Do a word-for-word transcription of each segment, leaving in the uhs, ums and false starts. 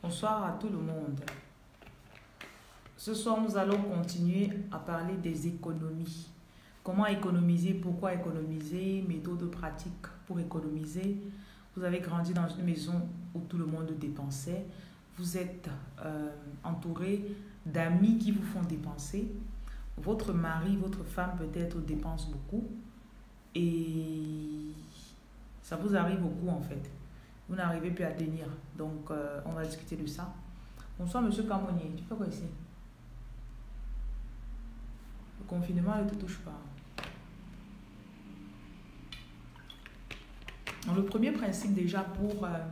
Bonsoir à tout le monde. Ce soir, nous allons continuer à parler des économies. Comment économiser, pourquoi économiser, méthodes pratiques pour économiser. Vous avez grandi dans une maison où tout le monde dépensait. Vous êtes euh, entouré d'amis qui vous font dépenser. Votre mari, votre femme peut-être dépense beaucoup. Et ça vous arrive beaucoup en fait. Vous n'arrivez plus à tenir. Donc, euh, on va discuter de ça. Bonsoir, monsieur Camonier. Tu fais quoi ici? Le confinement ne te touche pas. Donc, le premier principe déjà pour, euh,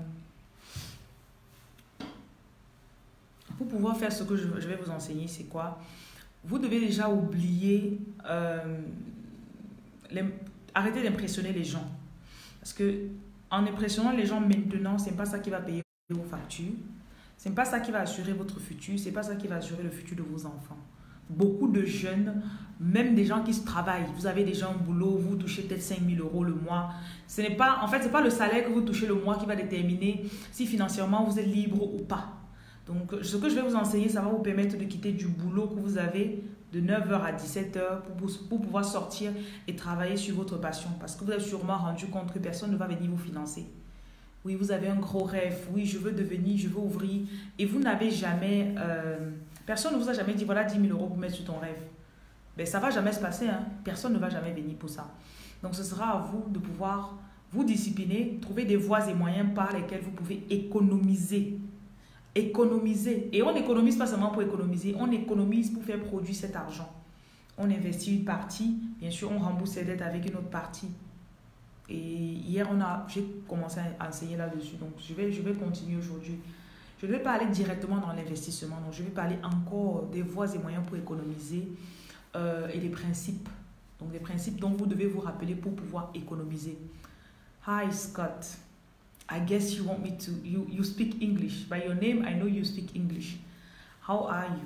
pour pouvoir faire ce que je, je vais vous enseigner, c'est quoi? Vous devez déjà oublier, euh, les, arrêter d'impressionner les gens. Parce que en impressionnant les gens maintenant, ce n'est pas ça qui va payer vos factures. Ce n'est pas ça qui va assurer votre futur. Ce n'est pas ça qui va assurer le futur de vos enfants. Beaucoup de jeunes, même des gens qui se travaillent, vous avez déjà un boulot, vous touchez peut-être cinq mille euros le mois. Ce n'est pas, en fait, ce n'est pas le salaire que vous touchez le mois qui va déterminer si financièrement vous êtes libre ou pas. Donc, ce que je vais vous enseigner, ça va vous permettre de quitter du boulot que vous avez de neuf heures à dix-sept heures pour, pour pouvoir sortir et travailler sur votre passion. Parce que vous avez sûrement rendu compte que personne ne va venir vous financer. Oui, vous avez un gros rêve. Oui, je veux devenir, je veux ouvrir. Et vous n'avez jamais... Euh, personne ne vous a jamais dit, voilà dix mille euros pour mettre sur ton rêve. Ben, ça ne va jamais se passer. Hein? Personne ne va jamais venir pour ça. Donc, ce sera à vous de pouvoir vous discipliner, trouver des voies et moyens par lesquels vous pouvez économiser. Économiser. Et on n'économise pas seulement pour économiser, on économise pour faire produire cet argent. On investit une partie, bien sûr, on rembourse ses dettes avec une autre partie. Et hier, on a, j'ai commencé à enseigner là-dessus. Donc, je vais, je vais continuer aujourd'hui. Je ne vais pas aller directement dans l'investissement. Donc, je vais parler encore des voies et moyens pour économiser euh, et des principes. Donc, des principes dont vous devez vous rappeler pour pouvoir économiser. Hi, Scott. I guess you want me to, you, you speak English. By your name, I know you speak English. How are you?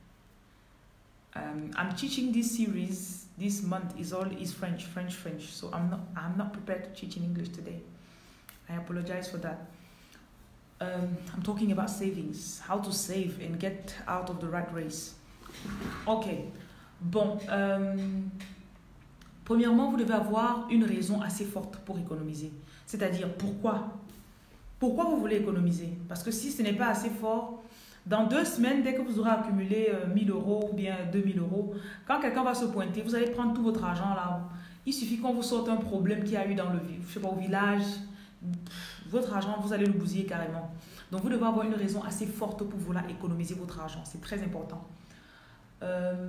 Um, I'm teaching this series, this month is all is French, French, French. So I'm not, I'm not prepared to teach in English today. I apologize for that. Um, I'm talking about savings, how to save and get out of the rat race. Ok, bon. Um, premièrement, vous devez avoir une raison assez forte pour économiser. C'est-à-dire, pourquoi? Pourquoi vous voulez économiser? Parce que si ce n'est pas assez fort, dans deux semaines, dès que vous aurez accumulé euh, mille euros ou bien deux mille euros, quand quelqu'un va se pointer, vous allez prendre tout votre argent là. Il suffit qu'on vous sorte un problème qu'il y a eu dans le je sais pas, au village. Votre argent, vous allez le bousiller carrément. Donc, vous devez avoir une raison assez forte pour vouloir économiser votre argent. C'est très important. Euh,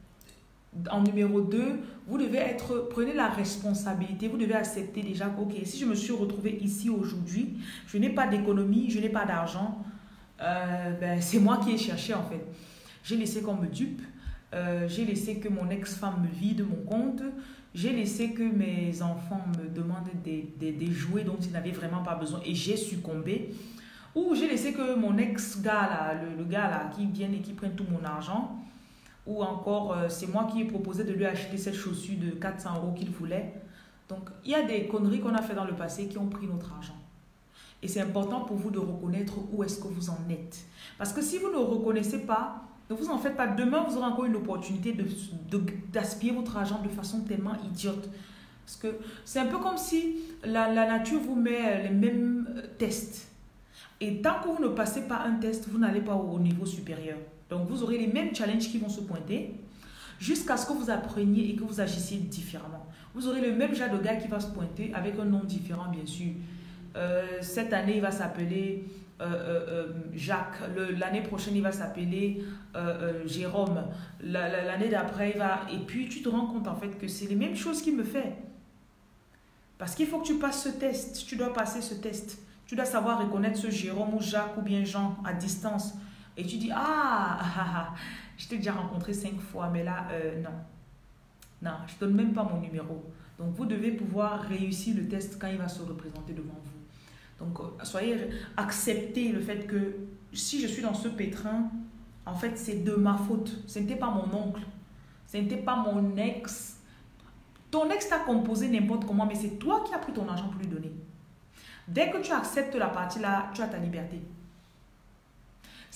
En numéro deux, vous devez être, prenez la responsabilité, vous devez accepter déjà que, ok, si je me suis retrouvée ici aujourd'hui, je n'ai pas d'économie, je n'ai pas d'argent, euh, ben, c'est moi qui ai cherché en fait. J'ai laissé qu'on me dupe, euh, j'ai laissé que mon ex-femme me vide mon compte, j'ai laissé que mes enfants me demandent des, des, des jouets dont ils n'avaient vraiment pas besoin et j'ai succombé. Ou j'ai laissé que mon ex-gars, là, le, le gars là, qui vienne et qui prenne tout mon argent. Ou encore, euh, c'est moi qui ai proposé de lui acheter cette chaussure de quatre cents euros qu'il voulait. Donc, il y a des conneries qu'on a fait dans le passé qui ont pris notre argent. Et c'est important pour vous de reconnaître où est-ce que vous en êtes. Parce que si vous ne reconnaissez pas, ne vous en faites pas. Demain, vous aurez encore une opportunité de, de, d'aspiller votre argent de façon tellement idiote. Parce que c'est un peu comme si la, la nature vous met les mêmes tests. Et tant que vous ne passez pas un test, vous n'allez pas au, au niveau supérieur. Donc, vous aurez les mêmes challenges qui vont se pointer jusqu'à ce que vous appreniez et que vous agissiez différemment. Vous aurez le même genre de gars qui va se pointer avec un nom différent, bien sûr. Euh, cette année, il va s'appeler euh, euh, euh, Jacques. L'année prochaine, il va s'appeler euh, euh, Jérôme. L'année d'après, il va... Et puis, tu te rends compte, en fait, que c'est les mêmes choses qu'il me fait. Parce qu'il faut que tu passes ce test. Tu dois passer ce test. Tu dois savoir reconnaître ce Jérôme ou Jacques ou bien Jean à distance. Et tu dis, ah, ah, ah, je t'ai déjà rencontré cinq fois, mais là, euh, non. Non, je ne donne même pas mon numéro. Donc, vous devez pouvoir réussir le test quand il va se représenter devant vous. Donc, soyez, acceptez le fait que si je suis dans ce pétrin, en fait, c'est de ma faute. Ce n'était pas mon oncle. Ce n'était pas mon ex. Ton ex t'a composé n'importe comment, mais c'est toi qui as pris ton argent pour lui donner. Dès que tu acceptes la partie là, tu as ta liberté.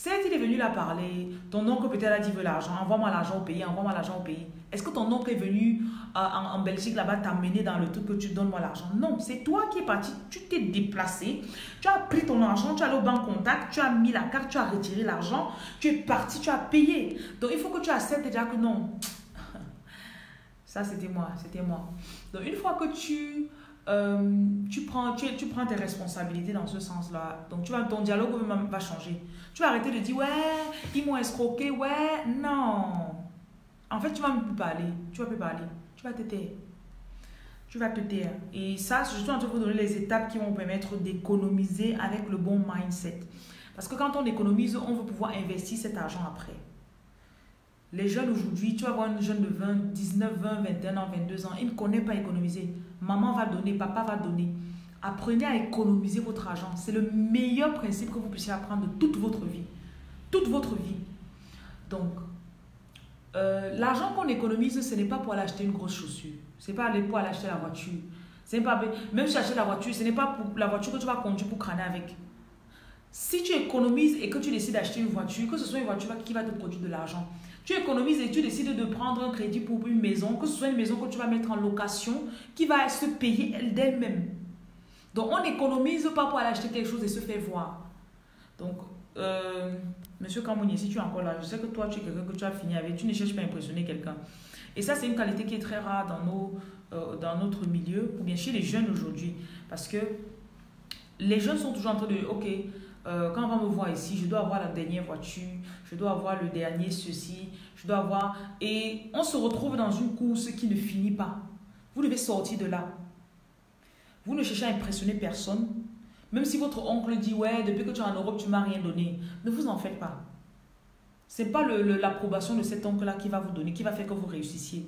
Certes, il est venu là parler. Ton oncle peut-être a dit veut l'argent. Envoie-moi l'argent au pays. Envoie-moi l'argent au pays. Est-ce que ton oncle est venu euh, en, en Belgique là-bas t'amener dans le truc que tu donnes moi l'argent? Non, c'est toi qui es parti. Tu t'es déplacé. Tu as pris ton argent. Tu es allé au banque contact. Tu as mis la carte. Tu as retiré l'argent. Tu es parti. Tu as payé. Donc il faut que tu acceptes déjà que non. Ça c'était moi. C'était moi. Donc une fois que tu... Euh, tu, prends, tu, tu prends tes responsabilités dans ce sens-là. Donc, tu vas, ton dialogue va changer. Tu vas arrêter de dire, ouais, ils m'ont escroqué, ouais, non. En fait, tu vas même plus parler. Tu vas plus parler. Tu vas te taire. Tu vas te taire. Et ça, je suis en train de vous donner les étapes qui vont vous permettre d'économiser avec le bon mindset. Parce que quand on économise, on veut pouvoir investir cet argent après. Les jeunes aujourd'hui, tu vas voir une jeune de vingt, dix-neuf, vingt, vingt et un ans, vingt-deux ans, il ne connaît pas économiser. Maman va donner, papa va donner. Apprenez à économiser votre argent. C'est le meilleur principe que vous puissiez apprendre de toute votre vie. Toute votre vie. Donc, euh, l'argent qu'on économise, ce n'est pas pour aller acheter une grosse chaussure. Ce n'est pas pour aller acheter la voiture. Pas, même si tu achètes la voiture, ce n'est pas pour la voiture que tu vas conduire pour crâner avec. Si tu économises et que tu décides d'acheter une voiture, que ce soit une voiture qui va te produire de l'argent, tu économises et tu décides de prendre un crédit pour une maison, que ce soit une maison que tu vas mettre en location, qui va se payer d'elle-même. Donc, on n'économise pas pour aller acheter quelque chose et se faire voir. Donc, euh, Monsieur Kamouni, si tu es encore là, je sais que toi, tu es quelqu'un que tu as fini avec, tu ne cherches pas à impressionner quelqu'un. Et ça, c'est une qualité qui est très rare dans, nos, euh, dans notre milieu, ou bien chez les jeunes aujourd'hui. Parce que les jeunes sont toujours en train de, ok, Euh, quand on va me voir ici, je dois avoir la dernière voiture, je dois avoir le dernier ceci, je dois avoir... Et on se retrouve dans une course qui ne finit pas. Vous devez sortir de là. Vous ne cherchez à impressionner personne. Même si votre oncle dit, ouais, depuis que tu es en Europe, tu ne m'as rien donné. Ne vous en faites pas. Ce n'est pas l'approbation de cet oncle-là qui va vous donner, qui va faire que vous réussissiez.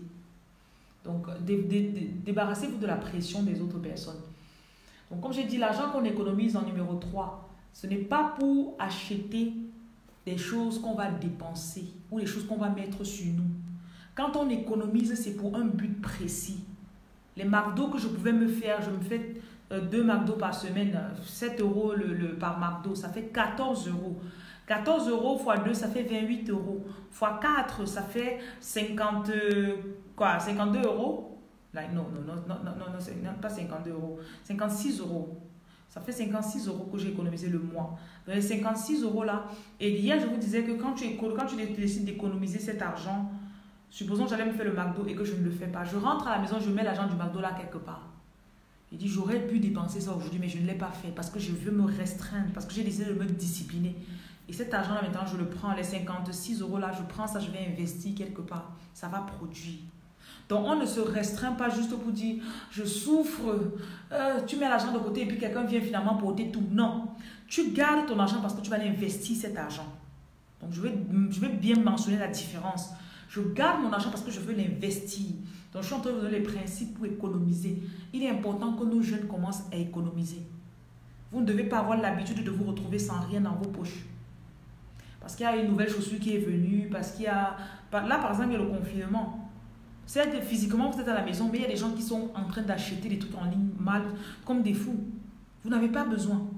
Donc, dé, dé, dé, débarrassez-vous de la pression des autres personnes. Donc, comme j'ai dit, l'argent qu'on économise en numéro trois, ce n'est pas pour acheter des choses qu'on va dépenser ou des choses qu'on va mettre sur nous. Quand on économise, c'est pour un but précis. Les McDo que je pouvais me faire, je me fais euh, deux McDo par semaine, sept euros le, le, par McDo, ça fait quatorze euros. quatorze euros fois deux, ça fait vingt-huit euros. Fois quatre, ça fait cinquante, quoi, cinquante-deux euros. Là, non, non, non, non, non, non, non, pas cinquante-deux euros, cinquante-six euros. Ça fait cinquante-six euros que j'ai économisé le mois. Dans les cinquante-six euros là, et hier je vous disais que quand tu, quand tu décides d'économiser cet argent, supposons que j'allais me faire le McDo et que je ne le fais pas. Je rentre à la maison, je mets l'argent du McDo là quelque part. Je dis, j'aurais pu dépenser ça aujourd'hui, mais je ne l'ai pas fait parce que je veux me restreindre, parce que j'ai décidé de me discipliner. Et cet argent là maintenant, je le prends, les cinquante-six euros là, je prends ça, je vais investir quelque part. Ça va produire. Donc, on ne se restreint pas juste pour dire, je souffre, euh, tu mets l'argent de côté et puis quelqu'un vient finalement porter tout. Non, tu gardes ton argent parce que tu vas investir cet argent. Donc, je vais, je vais bien mentionner la différence. Je garde mon argent parce que je veux l'investir. Donc, je suis en train de vous donner les principes pour économiser. Il est important que nos jeunes commencent à économiser. Vous ne devez pas avoir l'habitude de vous retrouver sans rien dans vos poches. Parce qu'il y a une nouvelle chaussure qui est venue, parce qu'il y a... Là, par exemple, il y a le confinement. Certes, physiquement, vous êtes à la maison, mais il y a des gens qui sont en train d'acheter des trucs en ligne mal, comme des fous. Vous n'avez pas besoin.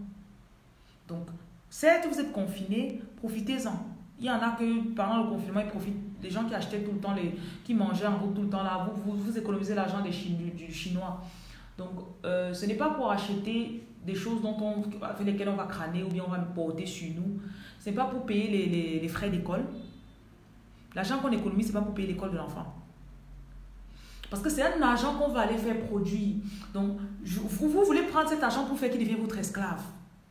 Donc, certes, vous êtes confinés, profitez-en. Il y en a que, pendant le confinement, ils profitent. Des gens qui achetaient tout le temps, les, qui mangeaient en route tout le temps, là, vous, vous, vous économisez l'argent des Chinois, du, du chinois. Donc, euh, ce n'est pas pour acheter des choses dont on, avec lesquelles on va crâner ou bien on va porter sur nous. Ce n'est pas pour payer les, les, les frais d'école. L'argent qu'on économise, ce n'est pas pour payer l'école de l'enfant. Parce que c'est un argent qu'on va aller faire produire. Donc, je, vous, vous voulez prendre cet argent pour faire qu'il devienne votre esclave.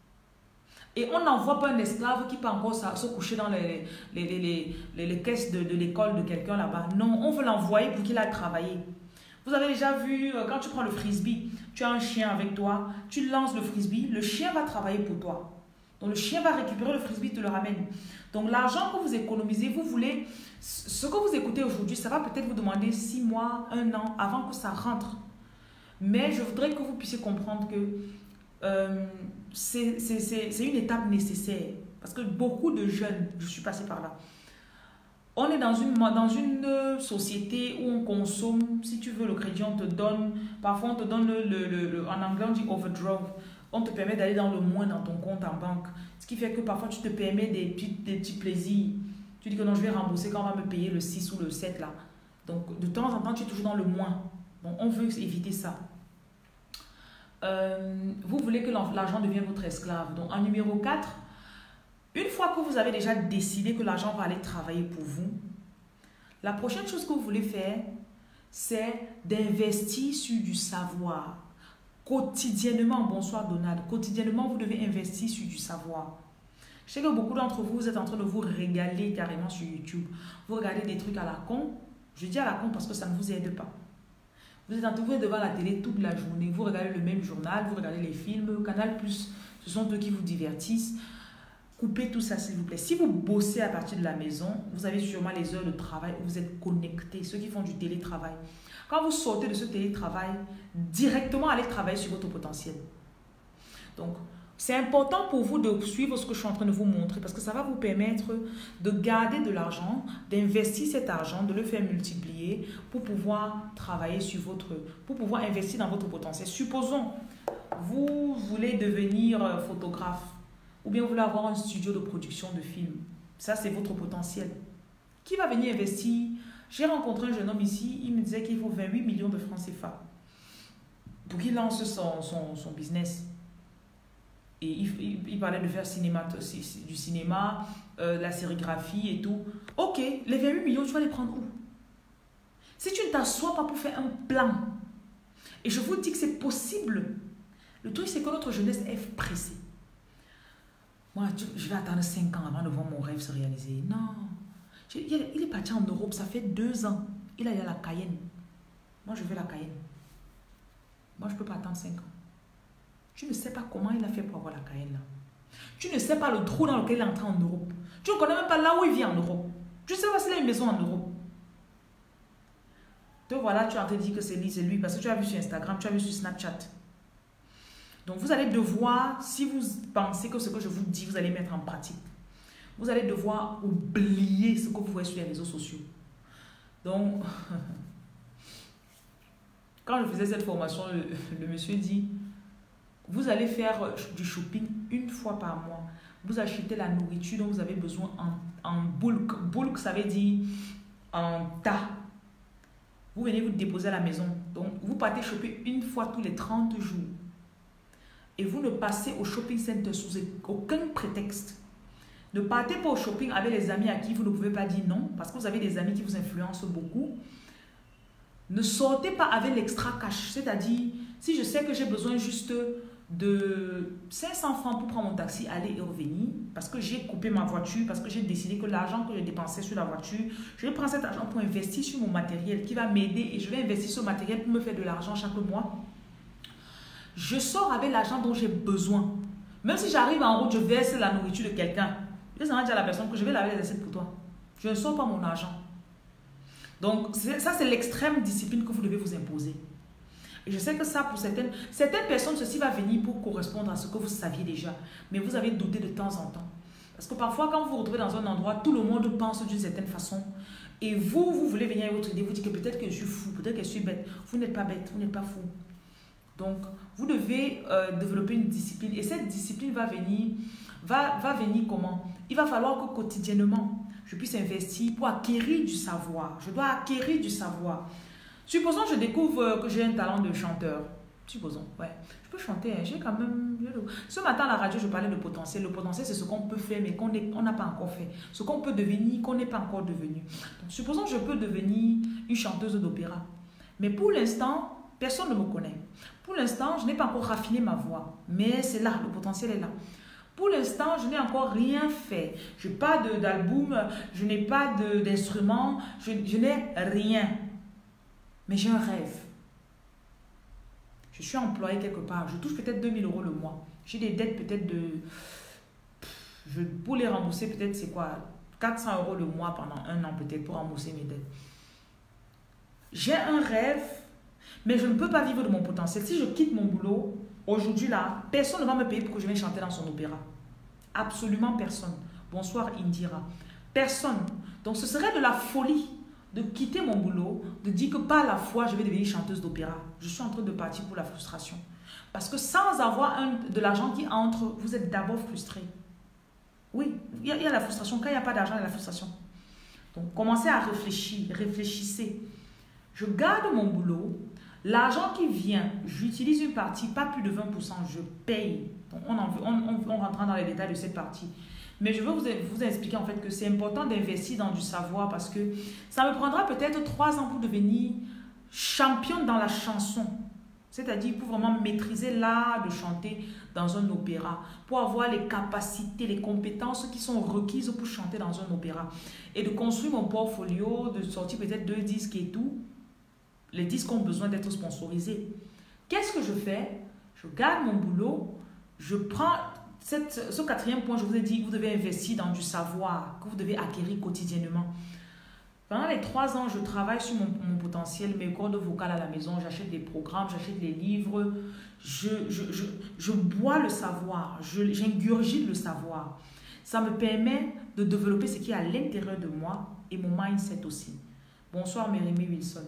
Et on n'envoie pas un esclave qui peut encore se coucher dans les, les, les, les, les, les caisses de, de l'école de quelqu'un là-bas. Non, on veut l'envoyer pour qu'il aille travailler. Vous avez déjà vu, quand tu prends le frisbee, tu as un chien avec toi, tu lances le frisbee, le chien va travailler pour toi. Donc, le chien va récupérer le frisbee, te le ramène. Donc, l'argent que vous économisez, vous voulez... Ce que vous écoutez aujourd'hui, ça va peut-être vous demander six mois, un an, avant que ça rentre. Mais je voudrais que vous puissiez comprendre que euh, c'est une étape nécessaire. Parce que beaucoup de jeunes, je suis passée par là, on est dans une, dans une société où on consomme, si tu veux le crédit, on te donne, parfois on te donne, le, le, le, en anglais on dit overdraft, On te permet d'aller dans le moins dans ton compte en banque. Ce qui fait que parfois, tu te permets des petits, des petits plaisirs. Tu dis que non, je vais rembourser quand on va me payer le six ou le sept là. Donc, de temps en temps, tu es toujours dans le moins. Donc, on veut éviter ça. Euh, vous voulez que l'argent devienne votre esclave. Donc, en numéro quatre, une fois que vous avez déjà décidé que l'argent va aller travailler pour vous, la prochaine chose que vous voulez faire, c'est d'investir sur du savoir. Quotidiennement, bonsoir Donald, quotidiennement, vous devez investir sur du savoir. Je sais que beaucoup d'entre vous, vous êtes en train de vous régaler carrément sur YouTube. Vous regardez des trucs à la con. Je dis à la con parce que ça ne vous aide pas. Vous êtes en train de devant la télé toute la journée. Vous regardez le même journal, vous regardez les films. Canal plus, ce sont eux qui vous divertissent. Coupez tout ça, s'il vous plaît. Si vous bossez à partir de la maison, vous avez sûrement les heures de travail où vous êtes connectés. Ceux qui font du télétravail. Quand vous sortez de ce télétravail, directement allez travailler sur votre potentiel. Donc, c'est important pour vous de suivre ce que je suis en train de vous montrer parce que ça va vous permettre de garder de l'argent, d'investir cet argent, de le faire multiplier pour pouvoir travailler sur votre, pour pouvoir investir dans votre potentiel. Supposons, vous voulez devenir photographe ou bien vous voulez avoir un studio de production de films. Ça, c'est votre potentiel. Qui va venir investir? J'ai rencontré un jeune homme ici, il me disait qu'il faut vingt-huit millions de francs C F A pour qu'il lance son, son, son business. Et il, il, il parlait de faire cinéma, du cinéma, euh, la sérigraphie et tout. Ok, les vingt-huit millions, tu vas les prendre où? Si tu ne t'assois pas pour faire un plan, et je vous dis que c'est possible, le truc c'est que notre jeunesse est pressée. Moi, je vais attendre cinq ans avant de voir mon rêve se réaliser. Non. Il est parti en Europe, ça fait deux ans. Il a eu la Cayenne. Moi, je veux la Cayenne. Moi, je ne peux pas attendre cinq ans. Tu ne sais pas comment il a fait pour avoir la Cayenne là. Tu ne sais pas le trou dans lequel il est entré en Europe. Tu ne connais même pas là où il vit en Europe. Tu ne sais pas s'il a une maison en Europe. Donc voilà, tu es en train de dire que c'est lui, c'est lui. Parce que tu as vu sur Instagram, tu as vu sur Snapchat. Donc vous allez devoir, si vous pensez que ce que je vous dis, vous allez mettre en pratique. Vous allez devoir oublier ce que vous voyez sur les réseaux sociaux. Donc, quand je faisais cette formation, le, le monsieur dit, vous allez faire du shopping une fois par mois. Vous achetez la nourriture dont vous avez besoin en, en bulk. Bulk, ça veut dire en tas. Vous venez vous déposer à la maison. Donc, vous partez choper une fois tous les trente jours. Et vous ne passez au shopping center sous aucun prétexte. Ne partez pas au shopping avec les amis à qui vous ne pouvez pas dire non, parce que vous avez des amis qui vous influencent beaucoup. Ne sortez pas avec l'extra cash, c'est-à-dire, si je sais que j'ai besoin juste de cinq cents francs pour prendre mon taxi, aller et revenir, parce que j'ai coupé ma voiture, parce que j'ai décidé que l'argent que je dépensais sur la voiture, je vais prendre cet argent pour investir sur mon matériel qui va m'aider et je vais investir sur ce matériel pour me faire de l'argent chaque mois. Je sors avec l'argent dont j'ai besoin. Même si j'arrive en route, je verse la nourriture de quelqu'un. Je vais dire à la personne que je vais laver les assiettes pour toi. Je ne sors pas mon argent. Donc, ça, c'est l'extrême discipline que vous devez vous imposer. Et je sais que ça, pour certaines, certaines personnes, ceci va venir pour correspondre à ce que vous saviez déjà. Mais vous avez douté de temps en temps. Parce que parfois, quand vous vous retrouvez dans un endroit, tout le monde pense d'une certaine façon. Et vous, vous voulez venir avec votre idée, vous dites que peut-être que je suis fou, peut-être que je suis bête. Vous n'êtes pas bête, vous n'êtes pas fou. Donc, vous devez euh, développer une discipline. Et cette discipline va venir, va, va venir comment? Il va falloir que quotidiennement, je puisse investir pour acquérir du savoir. Je dois acquérir du savoir. Supposons que je découvre que j'ai un talent de chanteur. Supposons, ouais. Je peux chanter, hein. J'ai quand même... Ce matin à la radio, je parlais de potentiel. Le potentiel, c'est ce qu'on peut faire, mais qu'on n'a pas encore fait. Ce qu'on peut devenir, qu'on n'est pas encore devenu. Donc, supposons que je peux devenir une chanteuse d'opéra. Mais pour l'instant, personne ne me connaît. Pour l'instant, je n'ai pas encore raffiné ma voix. Mais c'est là, le potentiel est là. Pour l'instant, je n'ai encore rien fait. Je n'ai pas d'album, je n'ai pas d'instrument, je, je n'ai rien. Mais j'ai un rêve. Je suis employé quelque part. Je touche peut-être deux mille euros le mois. J'ai des dettes peut-être de... Je, pour les rembourser, peut-être c'est quoi? quatre cents euros le mois pendant un an peut-être pour rembourser mes dettes. J'ai un rêve, mais je ne peux pas vivre de mon potentiel. Si je quitte mon boulot, aujourd'hui là, personne ne va me payer pour que je vienne chanter dans son opéra. Absolument personne. Bonsoir Indira. Personne. Donc ce serait de la folie de quitter mon boulot, de dire que par la foi, je vais devenir chanteuse d'opéra. Je suis en train de partir pour la frustration. Parce que sans avoir un, de l'argent qui entre, vous êtes d'abord frustré. Oui, il y, a, il y a la frustration. Quand il n'y a pas d'argent, il y a la frustration. Donc, commencez à réfléchir, réfléchissez. Je garde mon boulot. L'argent qui vient, j'utilise une partie, pas plus de vingt pour cent, je paye. Donc, on, en, on, on, on rentrera dans les détails de cette partie. Mais je veux vous, vous expliquer en fait que c'est important d'investir dans du savoir parce que ça me prendra peut-être trois ans pour devenir championne dans la chanson. C'est-à-dire pour vraiment maîtriser l'art de chanter dans un opéra, pour avoir les capacités, les compétences qui sont requises pour chanter dans un opéra. Et de construire mon portfolio, de sortir peut-être deux disques et tout. Les disques ont besoin d'être sponsorisés. Qu'est-ce que je fais? Je garde mon boulot, je prends... Cette, ce quatrième point, je vous ai dit, vous devez investir dans du savoir que vous devez acquérir quotidiennement. Pendant les trois ans, je travaille sur mon, mon potentiel, mes cordes vocales à la maison, j'achète des programmes, j'achète des livres, je, je, je, je bois le savoir, j'ingurgite le savoir. Ça me permet de développer ce qui est à l'intérieur de moi et mon mindset aussi. Bonsoir Mérimée Wilson.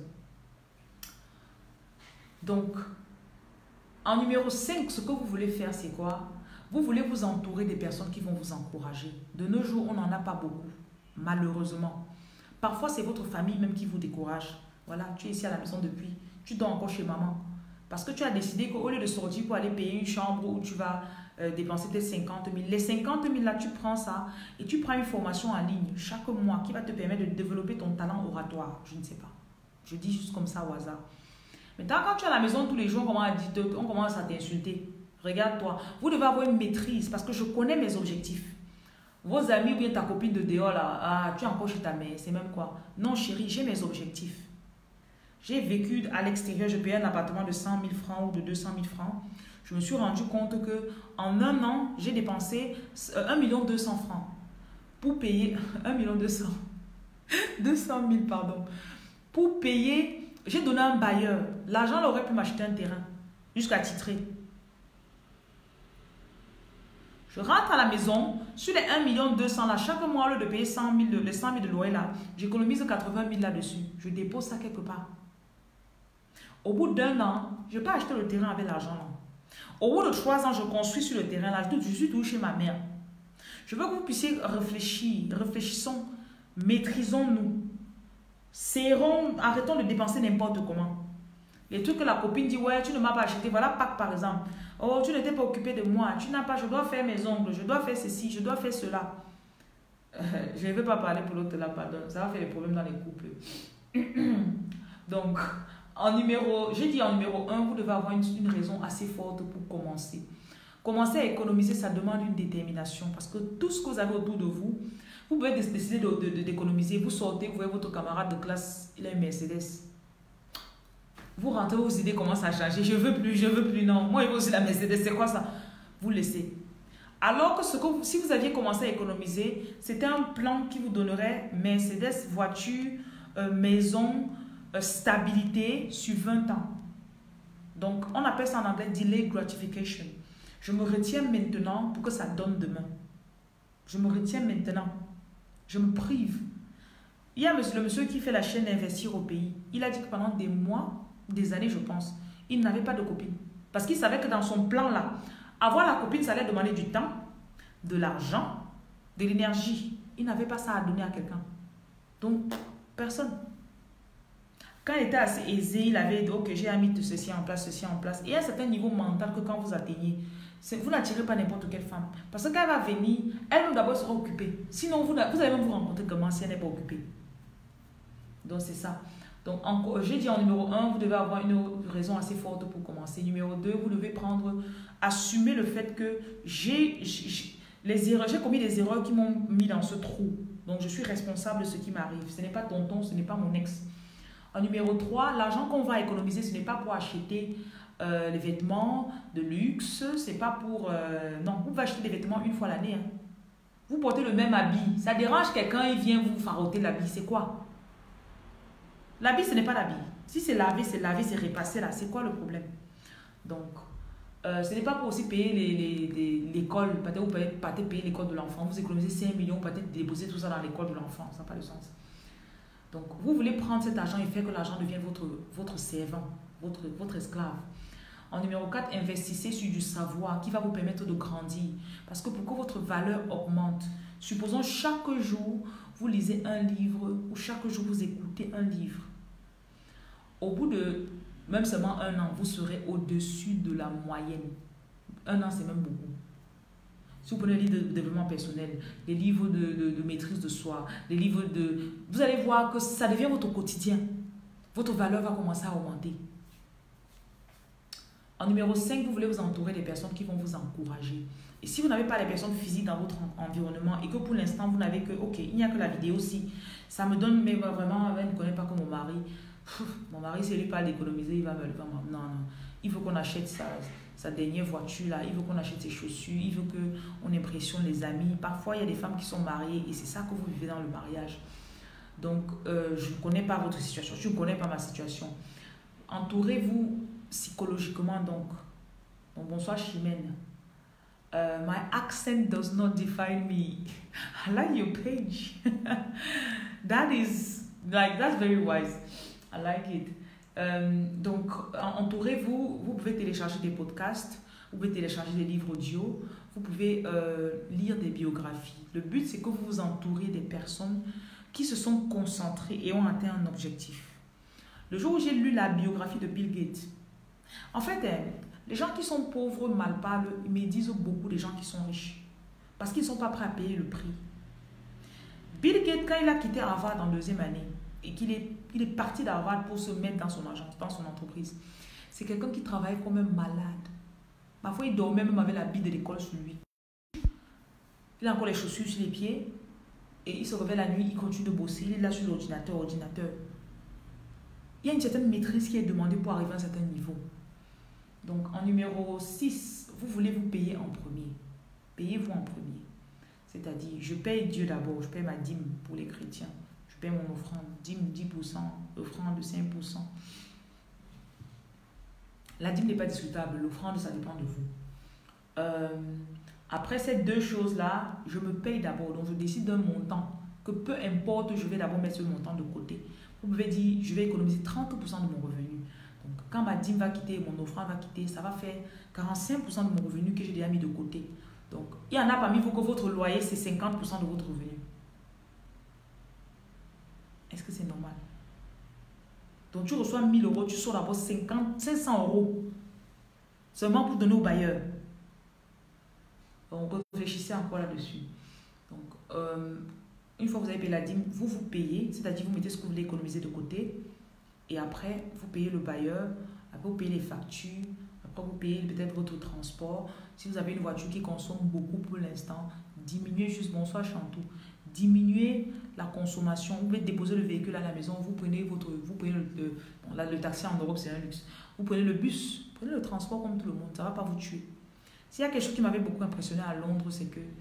Donc, en numéro cinq, ce que vous voulez faire, c'est quoi? Vous voulez vous entourer des personnes qui vont vous encourager. De nos jours, on n'en a pas beaucoup, malheureusement. Parfois, c'est votre famille même qui vous décourage. Voilà, tu es ici à la maison depuis, tu dors encore chez maman. Parce que tu as décidé qu'au lieu de sortir pour aller payer une chambre où tu vas euh, dépenser peut-être cinquante mille, les cinquante mille là, tu prends ça et tu prends une formation en ligne chaque mois qui va te permettre de développer ton talent oratoire. Je ne sais pas. Je dis juste comme ça au hasard. Maintenant, quand tu es à la maison tous les jours, on commence à, dire, on commence à t'insulter. Regarde-toi, vous devez avoir une maîtrise parce que je connais mes objectifs. Vos amis ou bien ta copine de dehors là, ah, tu es encore chez ta mère, c'est même quoi? Non chérie, j'ai mes objectifs. J'ai vécu à l'extérieur, je payais un appartement de cent mille francs ou de deux cent mille francs. Je me suis rendu compte que en un an, j'ai dépensé un million deux cents francs pour payer un million deux cents deux cent mille pardon. Pour payer, j'ai donné un bailleur. L'argent aurait pu m'acheter un terrain jusqu'à titrer. Je rentre à la maison, sur les un million deux cents là, chaque mois, au lieu de payer cent mille, les cent mille de loyer là, j'économise quatre-vingt mille là-dessus. Je dépose ça quelque part. Au bout d'un an, je peux acheter le terrain avec l'argent là. Au bout de trois ans, je construis sur le terrain là, je suis toujours chez ma mère. Je veux que vous puissiez réfléchir, réfléchissons, maîtrisons-nous. Serrons, arrêtons de dépenser n'importe comment. Les trucs que la copine dit, ouais, tu ne m'as pas acheté, voilà Pâques par exemple. Oh, tu n'étais pas occupé de moi, tu n'as pas, je dois faire mes ongles, je dois faire ceci, je dois faire cela. Euh, je ne vais pas parler pour l'autre là, pardon, ça va faire des problèmes dans les couples. Donc, en numéro, j'ai dit en numéro un, vous devez avoir une, une raison assez forte pour commencer. Commencer à économiser, ça demande une détermination parce que tout ce que vous avez autour de vous, vous pouvez décider d'économiser, de, de, vous sortez, vous voyez votre camarade de classe, il a une Mercedes. Vous rentrez, vos idées commencent à changer. Je veux plus, je veux plus, non. Moi, il veut aussi la Mercedes. C'est quoi ça? Vous laissez. Alors que, ce que vous, si vous aviez commencé à économiser, c'était un plan qui vous donnerait Mercedes, voiture, euh, maison, euh, stabilité sur vingt ans. Donc, on appelle ça en anglais delay gratification. Je me retiens maintenant pour que ça donne demain. Je me retiens maintenant. Je me prive. Il y a le monsieur qui fait la chaîne Investir au pays. Il a dit que pendant des mois, des années, je pense, il n'avait pas de copine. Parce qu'il savait que dans son plan-là, avoir la copine, ça allait demander du temps, de l'argent, de l'énergie. Il n'avait pas ça à donner à quelqu'un. Donc, personne. Quand il était assez aisé, il avait dit, ok, j'ai mis ceci en place, ceci en place. Et il y a un certain niveau mental que quand vous atteignez, vous n'attirez pas n'importe quelle femme. Parce que quand elle va venir, elle d'abord sera occupée. Sinon, vous, vous allez même vous rencontrer comment si elle n'est pas occupée. Donc, c'est ça. Donc, j'ai dit en numéro un, vous devez avoir une raison assez forte pour commencer. Numéro deux, vous devez prendre, assumer le fait que j'ai les erreurs, j'ai commis des erreurs qui m'ont mis dans ce trou. Donc, je suis responsable de ce qui m'arrive. Ce n'est pas tonton, ce n'est pas mon ex. En numéro trois, l'argent qu'on va économiser, ce n'est pas pour acheter euh, les vêtements de luxe. Ce n'est pas pour... Euh, non, vous pouvez acheter des vêtements une fois l'année. Hein. Vous portez le même habit. Ça dérange quelqu'un, il vient vous faroter l'habit. C'est quoi? L'habit, ce n'est pas l'habit. Si c'est lavé, c'est lavé, c'est repassé là. C'est quoi le problème? Donc, euh, ce n'est pas pour aussi payer l'école. Peut-être vous pouvez payer l'école de l'enfant. Vous économisez cinq millions, peut-être déposer tout ça dans l'école de l'enfant. Ça n'a pas de sens. Donc, vous voulez prendre cet argent et faire que l'argent devienne votre, votre servant, votre, votre esclave. En numéro quatre, investissez sur du savoir qui va vous permettre de grandir. Parce que pour que votre valeur augmente, supposons chaque jour, vous lisez un livre ou chaque jour, vous écoutez un livre. Au bout de même seulement un an, vous serez au-dessus de la moyenne. Un an, c'est même beaucoup. Si vous prenez les livres de développement personnel, les livres de, de, de maîtrise de soi, les livres de... Vous allez voir que ça devient votre quotidien. Votre valeur va commencer à augmenter. En numéro cinq, vous voulez vous entourer des personnes qui vont vous encourager. Et si vous n'avez pas les personnes physiques dans votre environnement et que pour l'instant, vous n'avez que, ok, il n'y a que la vidéo aussi, ça me donne, mais vraiment, elle ne connaît pas que mon mari. Mon mari, si lui parle d'économiser, il va me le faire. Non, non. Il veut qu'on achète sa, sa dernière voiture, là. Il veut qu'on achète ses chaussures. Il veut qu'on impressionne les amis. Parfois, il y a des femmes qui sont mariées et c'est ça que vous vivez dans le mariage. Donc, euh, je ne connais pas votre situation. Je ne connais pas ma situation. Entourez-vous psychologiquement, donc. Donc, bonsoir, Chimène. Uh, my accent does not define me. I like your page. That is, like, that's very wise. I like it. Um, donc, entourez-vous. Vous pouvez télécharger des podcasts. Vous pouvez télécharger des livres audio. Vous pouvez euh, lire des biographies. Le but, c'est que vous vous entourez des personnes qui se sont concentrées et ont atteint un objectif. Le jour où j'ai lu la biographie de Bill Gates, en fait, les gens qui sont pauvres, mal parlent, ils me disent beaucoup des gens qui sont riches. Parce qu'ils ne sont pas prêts à payer le prix. Bill Gates, quand il a quitté Harvard en deuxième année, et qu'il est, il est parti d'Harvard pour se mettre dans son agence, dans son entreprise, c'est quelqu'un qui travaille comme un malade. Parfois, il dormait même avec la bille de l'école sur lui. Il a encore les chaussures sur les pieds, et il se réveille la nuit, il continue de bosser, il est là sur l'ordinateur, ordinateur. Il y a une certaine maîtrise qui est demandée pour arriver à un certain niveau. Donc, en numéro six, vous voulez vous payer en premier. Payez-vous en premier. C'est-à-dire, je paye Dieu d'abord, je paye ma dîme pour les chrétiens. Je paye mon offrande, dîme dix pour cent, offrande de cinq pour cent. La dîme n'est pas discutable, l'offrande, ça dépend de vous. Euh, après ces deux choses-là, je me paye d'abord. Donc, je décide d'un montant que peu importe, je vais d'abord mettre ce montant de côté. Vous pouvez dire, je vais économiser trente pour cent de mon revenu. Donc, quand ma dîme va quitter, mon offrande va quitter, ça va faire quarante-cinq pour cent de mon revenu que j'ai déjà mis de côté. Donc, il y en a parmi vous que votre loyer, c'est cinquante pour cent de votre revenu. Est-ce que c'est normal? Donc, tu reçois mille euros, tu sors d'abord cinquante, cinq cents euros. Seulement pour donner au bailleur. Donc, réfléchissez encore là-dessus. Donc, euh, une fois que vous avez payé la dîme, vous vous payez, c'est-à-dire vous mettez ce que vous voulez économiser de côté. Et après, vous payez le bailleur, après vous payez les factures, après vous payez peut-être votre transport. Si vous avez une voiture qui consomme beaucoup pour l'instant, diminuez juste, bonsoir Chantou, diminuez la consommation. Vous pouvez déposer le véhicule à la maison, vous prenez, votre, vous prenez le, le, bon, là, le taxi en Europe, c'est un luxe. Vous prenez le bus, prenez le transport comme tout le monde, ça ne va pas vous tuer. S'il y a quelque chose qui m'avait beaucoup impressionné à Londres, c'est que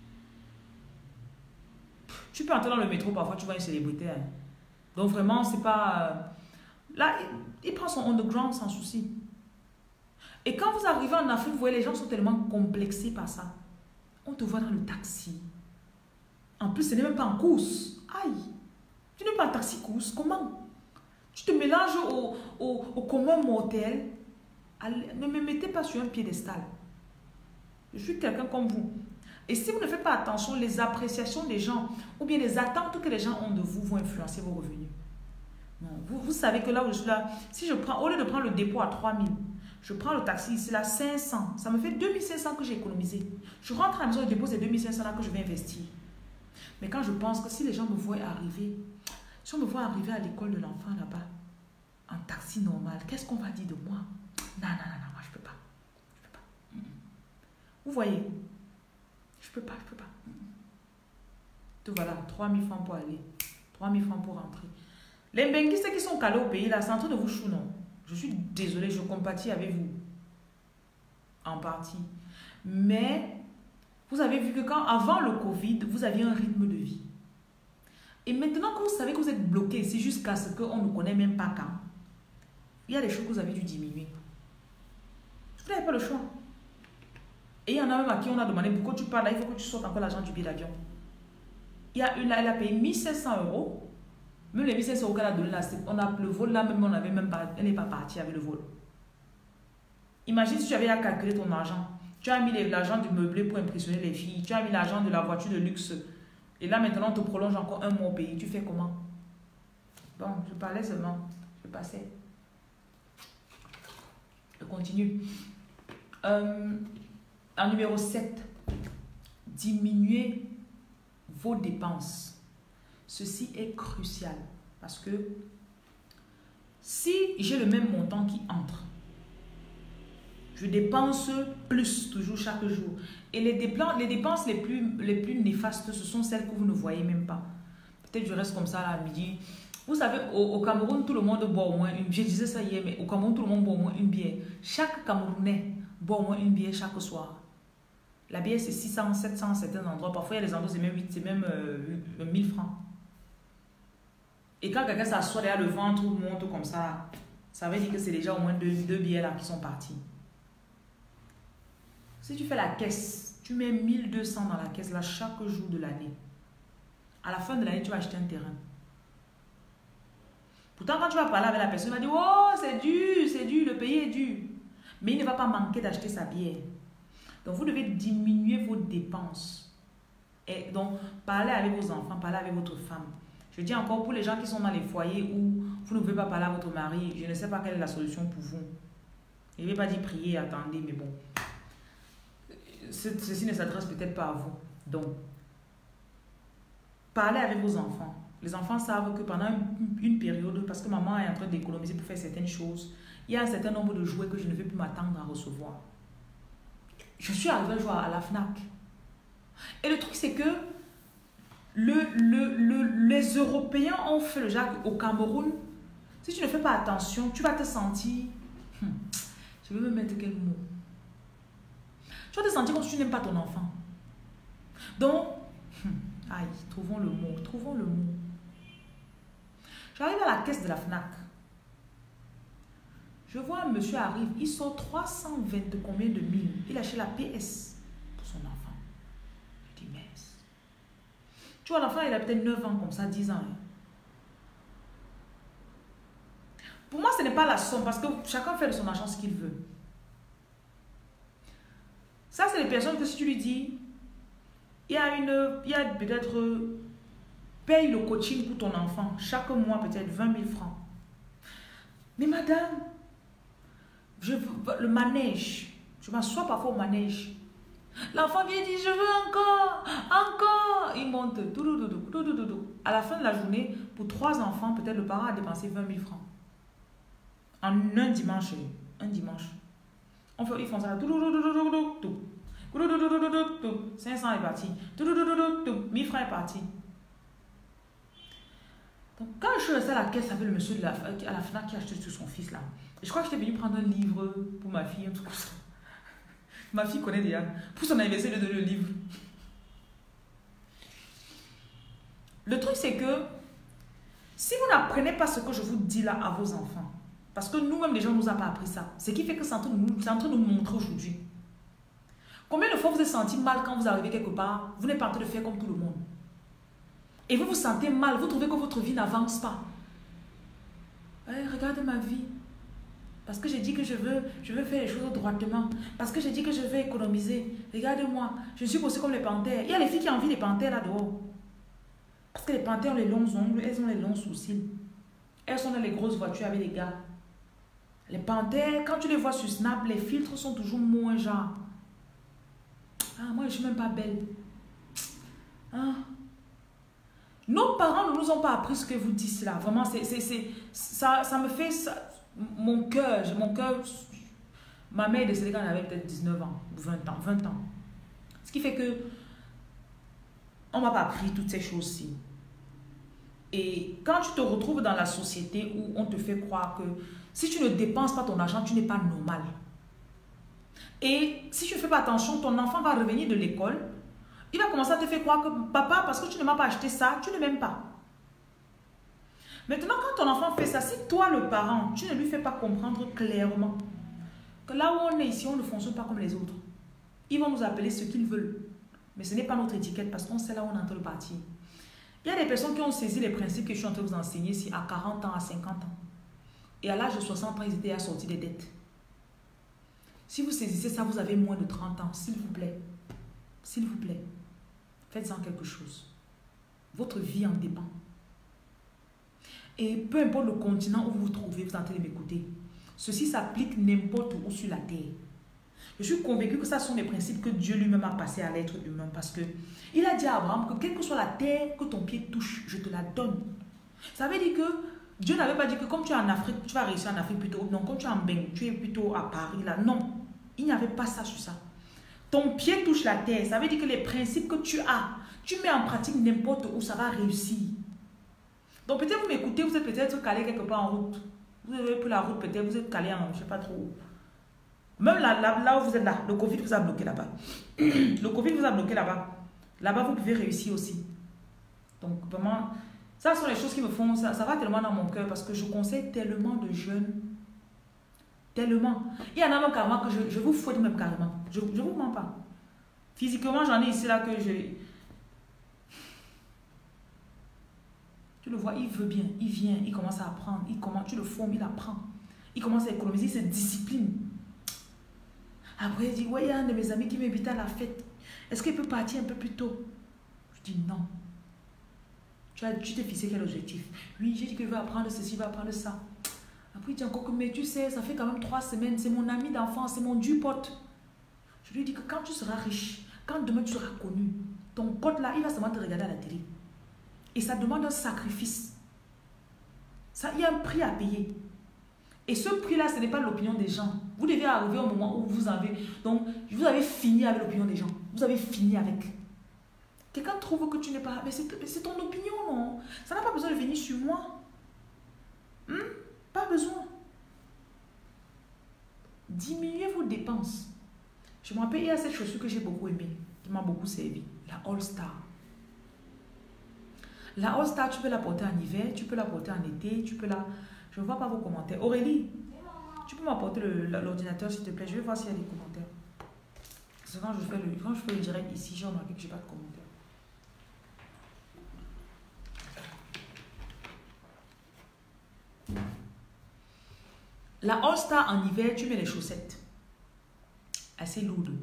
tu peux entrer dans le métro, parfois tu vois une célébrité. Hein. Donc vraiment, c'est pas... Là, il, il prend son underground sans souci. Et quand vous arrivez en Afrique, vous voyez, les gens sont tellement complexés par ça. On te voit dans le taxi. En plus, ce n'est même pas en course. Aïe! Tu n'es pas en taxi-course. Comment? Tu te mélanges au, au, au commun mortel. Allez, ne me mettez pas sur un piédestal. Je suis quelqu'un comme vous. Et si vous ne faites pas attention, les appréciations des gens ou bien les attentes que les gens ont de vous vont influencer vos revenus. Non, vous, vous savez que là où je suis là, si je prends, au lieu de prendre le dépôt à trois mille, je prends le taxi ici là cinq cents, ça me fait deux mille cinq cents que j'ai économisé. Je rentre à la maison, le dépôt c'est deux mille cinq cents là que je vais investir. Mais quand je pense que si les gens me voient arriver, si on me voit arriver à l'école de l'enfant là-bas, en taxi normal, qu'est-ce qu'on va dire de moi? Non, non, non, non, moi je ne peux pas. Je peux pas. Vous voyez? Je ne peux pas, je ne peux pas. Donc voilà, trois mille francs pour aller, trois mille francs pour rentrer. Les benguistes qui sont calés au pays, là, c'est en train de vous chou, non? Je suis désolée, je compatis avec vous. En partie. Mais, vous avez vu que quand, avant le Covid, vous aviez un rythme de vie. Et maintenant que vous savez que vous êtes bloqué ici jusqu'à ce qu'on ne connaît même pas quand, il y a des choses que vous avez dû diminuer. Vous n'avez pas le choix. Et il y en a même à qui on a demandé pourquoi tu parles là, il faut que tu sortes encore l'argent du billet d'avion. Il y a une là, elle a payé mille cinq cents euros. Même les mille cinq cents euros qu'elle a donné là, on a le vol là, même on avait même pas, elle n'est pas partie avec le vol. Imagine si tu avais à calculer ton argent. Tu as mis l'argent du meublé pour impressionner les filles. Tu as mis l'argent de la voiture de luxe. Et là, maintenant, on te prolonge encore un mois au pays. Tu fais comment? Bon, je parlais seulement. Je passais. Je continue. Euh, en numéro sept, diminuez vos dépenses. Ceci est crucial parce que si j'ai le même montant qui entre, je dépense plus toujours chaque jour. Et les dépenses, les dépenses les plus, les plus néfastes, ce sont celles que vous ne voyez même pas. Peut-être je reste comme ça là, à midi. Vous savez, au, au Cameroun, tout le monde boit au moins une bière. Je disais ça hier, mais au Cameroun, tout le monde boit au moins une bière. Chaque Camerounais boit au moins une bière chaque soir. La bière, c'est six cents, sept cents à certains endroits. Parfois, il y a des endroits, c'est même, huit, c'est même euh, mille francs. Et quand quelqu'un s'assoit derrière le ventre ou monte comme ça, ça veut dire que c'est déjà au moins deux, deux bières là qui sont parties. Si tu fais la caisse, tu mets mille deux cents dans la caisse là chaque jour de l'année. À la fin de l'année, tu vas acheter un terrain. Pourtant, quand tu vas parler avec la personne, elle va dire « Oh, c'est dur, c'est dur, le pays est dur. » Mais il ne va pas manquer d'acheter sa bière. Donc, vous devez diminuer vos dépenses. Et donc, parlez avec vos enfants, parlez avec votre femme. Je dis encore pour les gens qui sont dans les foyers où vous ne pouvez pas parler à votre mari, je ne sais pas quelle est la solution pour vous. Je ne vais pas dire prier, attendez, mais bon. Ceci ne s'adresse peut-être pas à vous. Donc, parlez avec vos enfants. Les enfants savent que pendant une, une période, parce que maman est en train d'économiser pour faire certaines choses, il y a un certain nombre de jouets que je ne vais plus m'attendre à recevoir. Je suis arrivée un jour à la FNAC. Et le truc, c'est que le, le, le, les Européens ont fait le genre au Cameroun. Si tu ne fais pas attention, tu vas te sentir... Hmm, je vais me mettre quel mot? Tu vas te sentir comme si tu n'aimes pas ton enfant. Donc, hmm, aïe, trouvons le mot, trouvons le mot. J'arrive à la caisse de la FNAC. Je vois un monsieur arrive, il sort trois cent vingt combien de mille. Il achète la P S pour son enfant. Je dis, mince. Tu vois, l'enfant, il a peut-être neuf ans, comme ça, dix ans. Hein. Pour moi, ce n'est pas la somme, parce que chacun fait de son argent ce qu'il veut. Ça, c'est les personnes que si tu lui dis, il y a une, il y a peut-être, paye le coaching pour ton enfant, chaque mois peut-être vingt mille francs. Mais madame, je veux le manège, je m'assois parfois au manège. L'enfant vient dire, je veux encore, encore. Il monte, à la fin de la journée, pour trois enfants, peut-être le parent a dépensé vingt mille francs. En un dimanche, un dimanche. On fait, ils font ça. cinq cents est parti. mille francs est parti. Donc, quand je suis restée à la caisse avec le monsieur de la, à la FNAC qui a acheté sur son fils là, je crois que j'étais venue prendre un livre pour ma fille, un truc comme ça. Ma fille connaît déjà. Pour son anniversaire, de donner le livre. Le truc, c'est que si vous n'apprenez pas ce que je vous dis là à vos enfants, parce que nous-mêmes, les gens ne nous ont pas appris ça. Ce qui fait que c'est en train de nous, en train de nous montrer aujourd'hui. Combien de fois vous vous êtes senti mal quand vous arrivez quelque part, vous n'êtes pas en train de faire comme tout le monde. Et vous vous sentez mal, vous trouvez que votre vie n'avance pas. Hey, regarde ma vie. Parce que j'ai dit que je veux, je veux faire les choses droitement. Parce que j'ai dit que je veux économiser. Regarde-moi, je suis aussi comme les panthères. Il y a les filles qui ont envie des panthères là-dehors. Parce que les panthères ont les longs ongles, elles ont les longs sourcils. Elles sont dans les grosses voitures avec les gars. Les panthères, quand tu les vois sur Snap, les filtres sont toujours moins genre. Ah, moi, je ne suis même pas belle. Ah. Nos parents ne nous ont pas appris ce que vous dites là. Vraiment, c'est, c'est, c'est, ça, ça me fait... Ça, mon cœur, mon cœur... Ma mère est décédée quand elle avait peut-être dix-neuf ans, ou vingt ans, vingt ans. Ce qui fait que on ne m'a pas appris toutes ces choses-ci. Et quand tu te retrouves dans la société où on te fait croire que si tu ne dépenses pas ton argent, tu n'es pas normal. Et si tu ne fais pas attention, ton enfant va revenir de l'école. Il va commencer à te faire croire que papa, parce que tu ne m'as pas acheté ça, tu ne m'aimes pas. Maintenant, quand ton enfant fait ça, si toi, le parent, tu ne lui fais pas comprendre clairement que là où on est ici, on ne fonctionne pas comme les autres. Ils vont nous appeler ce qu'ils veulent. Mais ce n'est pas notre étiquette parce qu'on sait là où on est en train de partir. Il y a des personnes qui ont saisi les principes que je suis en train de vous enseigner ici à quarante ans, à cinquante ans. Et à l'âge de soixante ans, ils étaient assortis des dettes. Si vous saisissez ça, vous avez moins de trente ans. S'il vous plaît. S'il vous plaît. Faites-en quelque chose. Votre vie en dépend. Et peu importe le continent où vous vous trouvez, vous êtes en train de m'écouter. Ceci s'applique n'importe où sur la terre. Je suis convaincue que ce sont les principes que Dieu lui-même a passés à l'être humain. Parce que il a dit à Abraham que quelle que soit la terre que ton pied touche, je te la donne. Ça veut dire que Dieu n'avait pas dit que comme tu es en Afrique, tu vas réussir en Afrique plutôt. Non, comme tu es en Beng, tu es plutôt à Paris là. Non, il n'y avait pas ça sur ça. Ton pied touche la terre. Ça veut dire que les principes que tu as, tu mets en pratique n'importe où, ça va réussir. Donc peut-être vous m'écoutez, vous êtes peut-être calé quelque part en route. Vous avez pris la route, peut-être vous êtes calé en, je ne sais pas trop où. Même là, là, là où vous êtes là, le Covid vous a bloqué là-bas. Le Covid vous a bloqué là-bas. Là-bas, vous pouvez réussir aussi. Donc vraiment, ça sont les choses qui me font, ça, ça va tellement dans mon cœur parce que je conseille tellement de jeunes. Tellement. Il y en a même carrément que je, je vous fouette même carrément. Je ne vous mens pas. Physiquement, j'en ai ici là que je... Tu le vois, il veut bien, il vient, il commence à apprendre, il commence, tu le formes, il apprend. Il commence à économiser, il se discipline. Après, il dit, ouais, il y a un de mes amis qui m'invite à la fête. Est-ce qu'il peut partir un peu plus tôt? Je dis non. Tu as, tu t'es fixé quel objectif? Oui, j'ai dit qu'il veut apprendre ceci, il va apprendre ça. Après, il dit encore que, mais tu sais, ça fait quand même trois semaines, c'est mon ami d'enfance, c'est mon du pote. Je lui dis que quand tu seras riche, quand demain tu seras connu, ton pote là, il va seulement te regarder à la télé. Et ça demande un sacrifice. Ça, il y a un prix à payer. Et ce prix-là, ce n'est pas l'opinion des gens. Vous devez arriver au moment où vous avez... Donc, vous avez fini avec l'opinion des gens. Vous avez fini avec. Quelqu'un trouve que tu n'es pas... Mais c'est ton opinion, non? Ça n'a pas besoin de venir sur moi. Hmm? Pas besoin. Diminuez vos dépenses. Je me rappelle, il y a cette chaussure que j'ai beaucoup aimée, qui m'a beaucoup servi. La All Star. La All Star, tu peux la porter en hiver, tu peux la porter en été, tu peux la... Je ne vois pas vos commentaires. Aurélie, tu peux m'apporter l'ordinateur s'il te plaît. Je vais voir s'il y a des commentaires. Parce que quand je fais le, quand je fais le direct ici, j'ai remarqué que je n'ai pas de commentaires. La All Star en hiver, tu mets les chaussettes. Assez lourdes.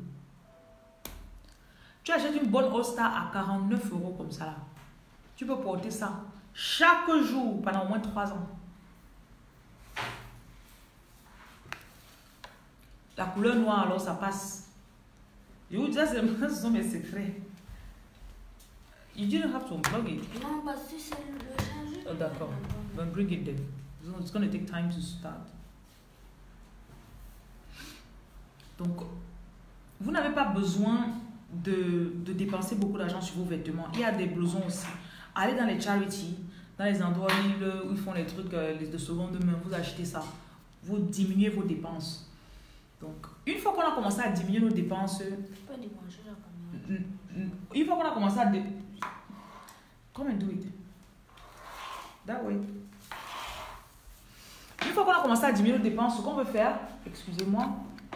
Tu achètes une bonne All Star à quarante-neuf euros comme ça là. Tu peux porter ça chaque jour pendant au moins trois ans. La couleur noire, alors ça passe. Je vous dis, ça, ce sont mes secrets. You didn't have to unplug it. Non, parce que c'est le chargeur. Oh, d'accord. Then bring it then. It's going to take time to start. Donc, vous n'avez pas besoin de, de dépenser beaucoup d'argent sur vos vêtements. Il y a des blousons aussi. Allez dans les charities, dans les endroits où ils font les trucs de seconde main, vous achetez ça. Vous diminuez vos dépenses. Donc, une fois qu'on a commencé à diminuer nos dépenses, une fois qu'on a commencé à... Dé... Come and do it. That way. Une fois qu'on a commencé à diminuer nos dépenses, ce qu'on veut faire, excusez-moi,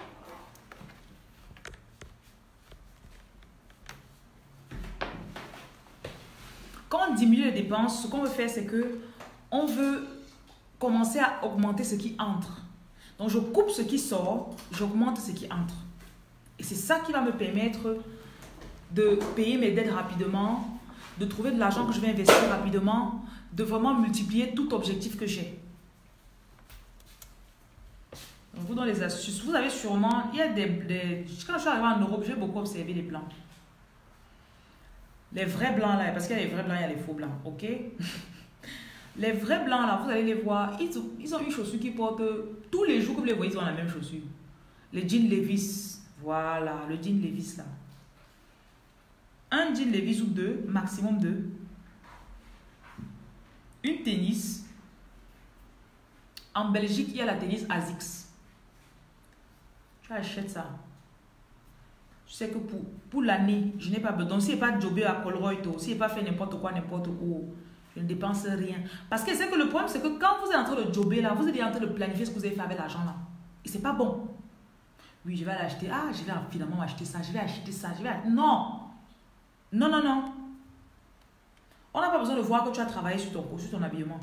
quand on diminue les dépenses, ce qu'on veut faire, c'est que on veut commencer à augmenter ce qui entre. Donc, je coupe ce qui sort, j'augmente ce qui entre. Et c'est ça qui va me permettre de payer mes dettes rapidement, de trouver de l'argent que je vais investir rapidement, de vraiment multiplier tout objectif que j'ai. Donc, vous, dans les astuces, vous avez sûrement, il y a des, des... Quand je suis arrivée en Europe, j'ai beaucoup observé les blancs. Les vrais blancs là, parce qu'il y a les vrais blancs, il y a les faux blancs, ok? Les vrais blancs là, vous allez les voir, ils ont, ils ont une chaussure qui porte tous les jours que vous les voyez, ils ont la même chaussure. Les jeans Levi's, voilà, le jean Levi's là. Un jean Levi's ou deux, maximum deux. Une tennis. En Belgique, il y a la tennis Asics. Tu achètes ça. Je sais que pour, pour l'année, je n'ai pas besoin. Si je n'ai pas jobé à Colroy, si je n'ai pas fait n'importe quoi, n'importe où, je ne dépense rien. Parce que c'est que le problème, c'est que quand vous êtes en train de jobber là, vous êtes en train de planifier ce que vous avez fait avec l'argent là. Et c'est pas bon. Oui, je vais l'acheter. Ah, je vais finalement acheter ça. Je vais acheter ça. Je vais acheter... Non. Non, non, non. On n'a pas besoin de voir que tu as travaillé sur ton, sur ton habillement.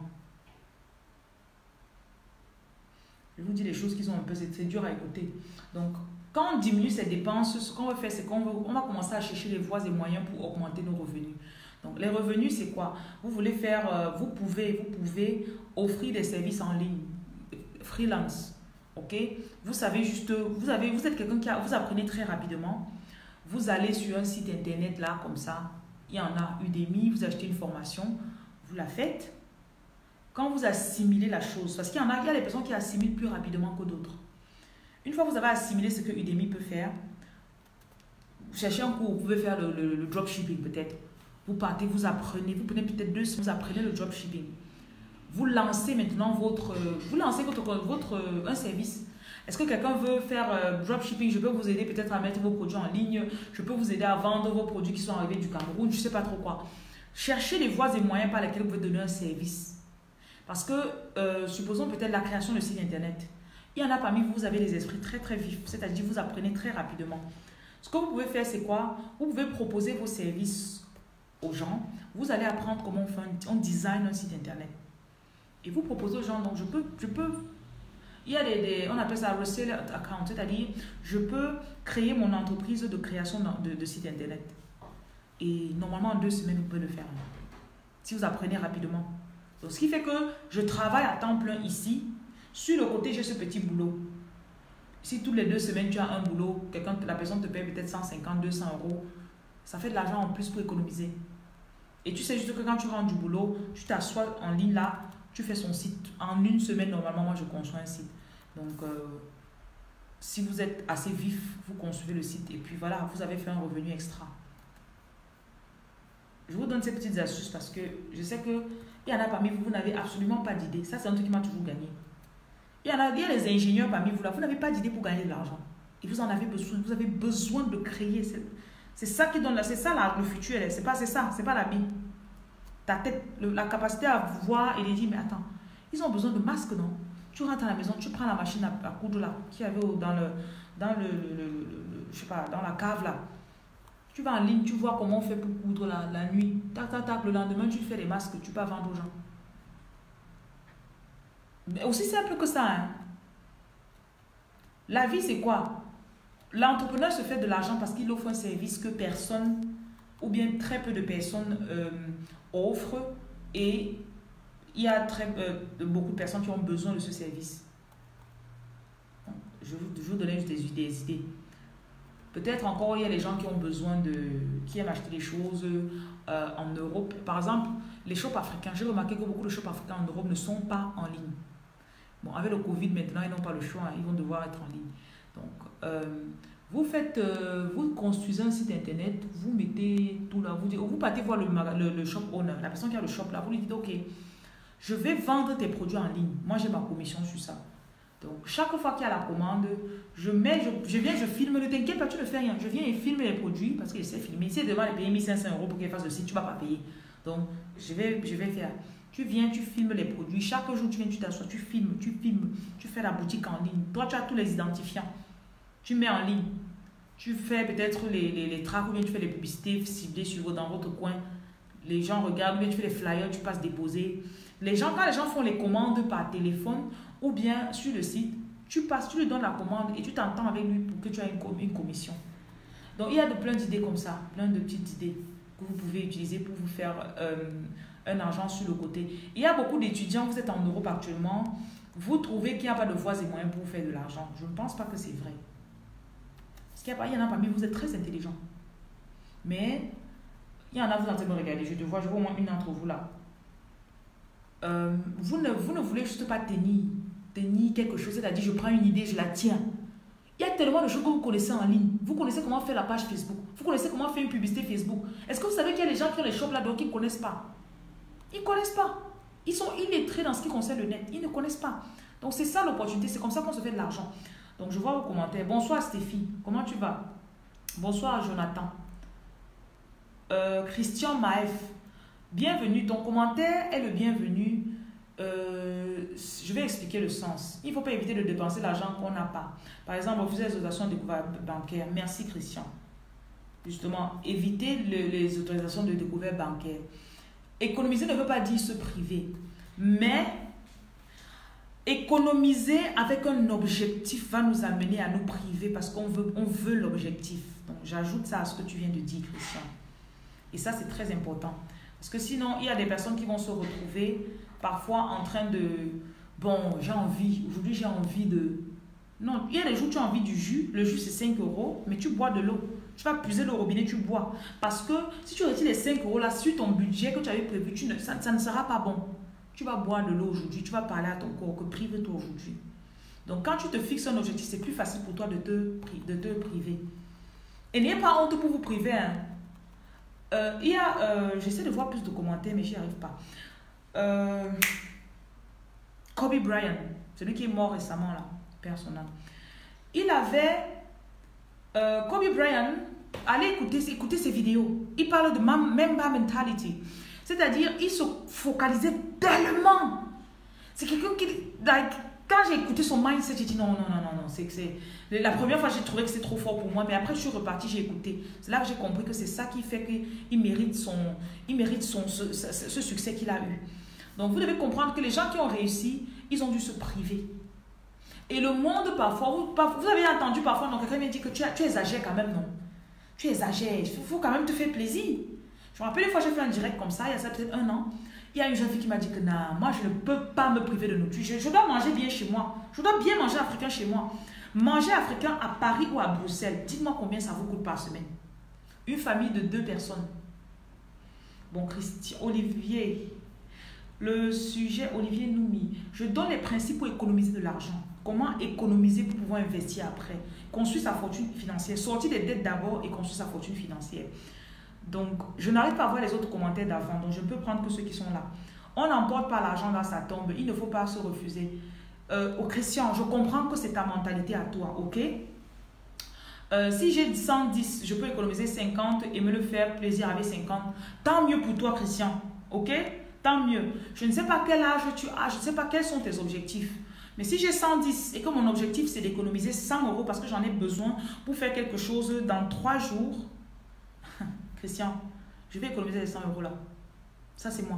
Je vous dis les choses qui sont un peu... C'est dur à écouter. Donc, Quand on diminue ses dépenses, ce qu'on va faire, c'est qu'on va, on va commencer à chercher les voies et moyens pour augmenter nos revenus. Donc, les revenus, c'est quoi? Vous voulez faire, euh, vous pouvez, vous pouvez offrir des services en ligne, freelance, ok? Vous savez juste, vous avez, vous êtes quelqu'un qui a, vous apprenez très rapidement. Vous allez sur un site internet là, comme ça, il y en a Udemy, vous achetez une formation, vous la faites. Quand vous assimilez la chose, parce qu'il y en a, il y a des personnes qui assimilent plus rapidement que d'autres. Une fois que vous avez assimilé ce que Udemy peut faire, vous cherchez un cours, vous pouvez faire le, le, le dropshipping peut-être. Vous partez, vous apprenez, vous prenez peut-être deux semaines, vous apprenez le dropshipping. Vous lancez maintenant votre, vous lancez votre, votre, un service. Est-ce que quelqu'un veut faire euh, dropshipping? Je peux vous aider peut-être à mettre vos produits en ligne. Je peux vous aider à vendre vos produits qui sont arrivés du Cameroun. Je ne sais pas trop quoi. Cherchez les voies et moyens par lesquels vous pouvez donner un service. Parce que, euh, supposons peut-être la création de site internet. Il y en a parmi vous, vous avez des esprits très très vifs. C'est-à-dire vous apprenez très rapidement. Ce que vous pouvez faire, c'est quoi? Vous pouvez proposer vos services aux gens. Vous allez apprendre comment on fait un, on design un site internet. Et vous proposez aux gens, donc je peux, je peux, il y a des, des on appelle ça resale account, c'est-à-dire je peux créer mon entreprise de création de, de site internet. Et normalement en deux semaines, vous pouvez le faire. Si vous apprenez rapidement. Donc ce qui fait que je travaille à temps plein ici. Sur le côté, j'ai ce petit boulot. Si toutes les deux semaines, tu as un boulot, quelqu'un, la personne te paye peut-être cent cinquante, deux cents euros, ça fait de l'argent en plus pour économiser. Et tu sais juste que quand tu rentres du boulot, tu t'assois en ligne là, tu fais son site. En une semaine, normalement, moi, je conçois un site. Donc, euh, si vous êtes assez vif, vous concevez le site et puis voilà, vous avez fait un revenu extra. Je vous donne ces petites astuces parce que je sais qu'il y en a parmi vous, vous n'avez absolument pas d'idée. Ça, c'est un truc qui m'a toujours gagné. Il y, en a, il y a les ingénieurs parmi vous là, vous n'avez pas d'idée pour gagner de l'argent. Et vous en avez besoin, vous avez besoin de créer. C'est ça qui donne, c'est ça là, le futur, c'est pas, ça, c'est pas la vie. Ta tête, le, la capacité à voir et de dire, mais attends, ils ont besoin de masques, non? Tu rentres à la maison, tu prends la machine à, à coudre là, qui avait dans le, dans le, le, le, le, je sais pas, dans la cave là. Tu vas en ligne, tu vois comment on fait pour coudre la, la nuit. Tac, tac, tac, le lendemain, tu fais des masques, tu peux vendre aux gens. Mais aussi simple que ça, hein. La vie, c'est quoi? L'entrepreneur se fait de l'argent parce qu'il offre un service que personne, ou bien très peu de personnes euh, offrent, et il y a très, euh, beaucoup de personnes qui ont besoin de ce service. Je vais vous donner juste des, des idées. Peut-être encore, il y a les gens qui ont besoin de, qui aiment acheter des choses euh, en Europe. Par exemple, les shops africains. J'ai remarqué que beaucoup de shops africains en Europe ne sont pas en ligne. Bon, avec le Covid maintenant, ils n'ont pas le choix, hein, ils vont devoir être en ligne. Donc, euh, vous faites, euh, vous construisez un site internet, vous mettez tout là, vous, dites, vous partez voir le, le, le shop owner, la personne qui a le shop là, vous lui dites, ok, je vais vendre tes produits en ligne. Moi, j'ai ma commission sur ça. Donc, chaque fois qu'il y a la commande, je mets, je, je viens, je filme, ne t'inquiète pas, tu ne fais rien. Je viens et filme les produits parce que je sais filmer. Si elle demande de payer mille cinq cents euros pour qu'elle fasse le site, tu ne vas pas payer. Donc, je vais, je vais faire. Tu viens, tu filmes les produits. Chaque jour, tu viens, tu t'assois, tu filmes, tu filmes, tu fais la boutique en ligne. Toi, tu as tous les identifiants. Tu mets en ligne. Tu fais peut-être les, les, les tracks ou bien tu fais les publicités ciblées sur, dans votre coin. Les gens regardent, ou bien tu fais les flyers, tu passes déposer. Les gens, quand les gens font les commandes par téléphone ou bien sur le site, tu passes, tu lui donnes la commande et tu t'entends avec lui pour que tu aies une, une commission. Donc, il y a de, plein d'idées comme ça, plein de petites idées que vous pouvez utiliser pour vous faire euh, un argent sur le côté. Il y a beaucoup d'étudiants, vous êtes en Europe actuellement, vous trouvez qu'il n'y a pas de voies et moyens pour vous faire de l'argent. Je ne pense pas que c'est vrai. Parce qu'il y, y en a parmi vous, vous êtes très intelligents. Mais, il y en a, vous êtes en train de me regarder, je te vois, je vois au moins une d'entre vous là. Euh, vous, ne, vous ne voulez juste pas tenir, tenir quelque chose, c'est-à-dire je prends une idée, je la tiens. Il y a tellement de choses que vous connaissez en ligne. Vous connaissez comment faire la page Facebook. Vous connaissez comment faire une publicité Facebook. Est-ce que vous savez qu'il y a des gens qui ont les shops là-dedans qui ne connaissent pas? Ils ne connaissent pas. Ils sont illettrés dans ce qui concerne le net. Ils ne connaissent pas. Donc c'est ça l'opportunité. C'est comme ça qu'on se fait de l'argent. Donc je vois vos commentaires. Bonsoir Stéphie. Comment tu vas? Bonsoir Jonathan. Euh, Christian Maef. Bienvenue. Ton commentaire est le bienvenu. Euh, je vais expliquer le sens. Il ne faut pas éviter de dépenser l'argent qu'on n'a pas. Par exemple, refuser les autorisations de découvert bancaire. Merci Christian. Justement, éviter le, les autorisations de découvert bancaire. Économiser ne veut pas dire se priver. Mais Économiser avec un objectif va nous amener à nous priver parce qu'on veut, on veut l'objectif. Donc, j'ajoute ça à ce que tu viens de dire, Christian. Et ça, c'est très important. Parce que sinon, il y a des personnes qui vont se retrouver parfois en train de... Bon, j'ai envie, aujourd'hui j'ai envie de... Non, il y a des jours où tu as envie du jus. Le jus, c'est cinq euros, mais tu bois de l'eau. Tu vas puiser le robinet, tu bois. Parce que si tu retires les cinq euros là, sur ton budget que tu avais prévu, tu ne, ça, ça ne sera pas bon. Tu vas boire de l'eau aujourd'hui, tu vas parler à ton corps que prive-toi aujourd'hui. Donc, quand tu te fixes un objectif, c'est plus facile pour toi de te, de te priver. Et n'ayez pas honte pour vous priver. Hein. Euh, il y a, euh, j'essaie de voir plus de commentaires, mais j'y arrive pas. Euh, Kobe Bryant, celui qui est mort récemment là, personnel. Il avait, euh, Kobe Bryant, allez écouter, écouter ses vidéos. Il parle de Mamba mentality. C'est-à-dire, il se focalisait tellement. C'est quelqu'un qui... Like, quand j'ai écouté son mindset, j'ai dit non, non, non, non, non. C'est, c'est, la première fois, j'ai trouvé que c'était trop fort pour moi. Mais après, je suis repartie, j'ai écouté. C'est là que j'ai compris que c'est ça qui fait qu'il mérite, son, il mérite son, ce, ce, ce succès qu'il a eu. Donc, vous devez comprendre que les gens qui ont réussi, ils ont dû se priver. Et le monde, parfois, vous, vous avez entendu parfois, non, quelqu'un m'a dit que tu, tu exagères quand même, non. Tu exagères. Il faut, faut quand même te faire plaisir. Je me rappelle une fois, j'ai fait un direct comme ça, il y a ça peut-être un an. Il y a une jeune fille qui m'a dit que nah, moi, je ne peux pas me priver de nourriture. Je, je dois manger bien chez moi. Je dois bien manger africain chez moi. Manger africain à Paris ou à Bruxelles, dites-moi combien ça vous coûte par semaine. Une famille de deux personnes. Bon, Christian, Olivier, le sujet, Olivier Noumi. Je donne les principes pour économiser de l'argent. Comment économiser pour pouvoir investir après. Construire sa fortune financière. Sortir des dettes d'abord et construire sa fortune financière. Donc, je n'arrive pas à voir les autres commentaires d'avant, donc je peux prendre que ceux qui sont là. On n'emporte pas l'argent dans sa tombe, il ne faut pas se refuser. Euh, au Christian, je comprends que c'est ta mentalité à toi, ok? Euh, si j'ai cent dix, je peux économiser cinquante et me le faire plaisir avec cinquante. Tant mieux pour toi, Christian, ok? Tant mieux. Je ne sais pas quel âge tu as, je ne sais pas quels sont tes objectifs. Mais si j'ai cent dix et que mon objectif c'est d'économiser cent euros parce que j'en ai besoin pour faire quelque chose dans trois jours, Christian, je vais économiser les cent euros là. Ça, c'est moi.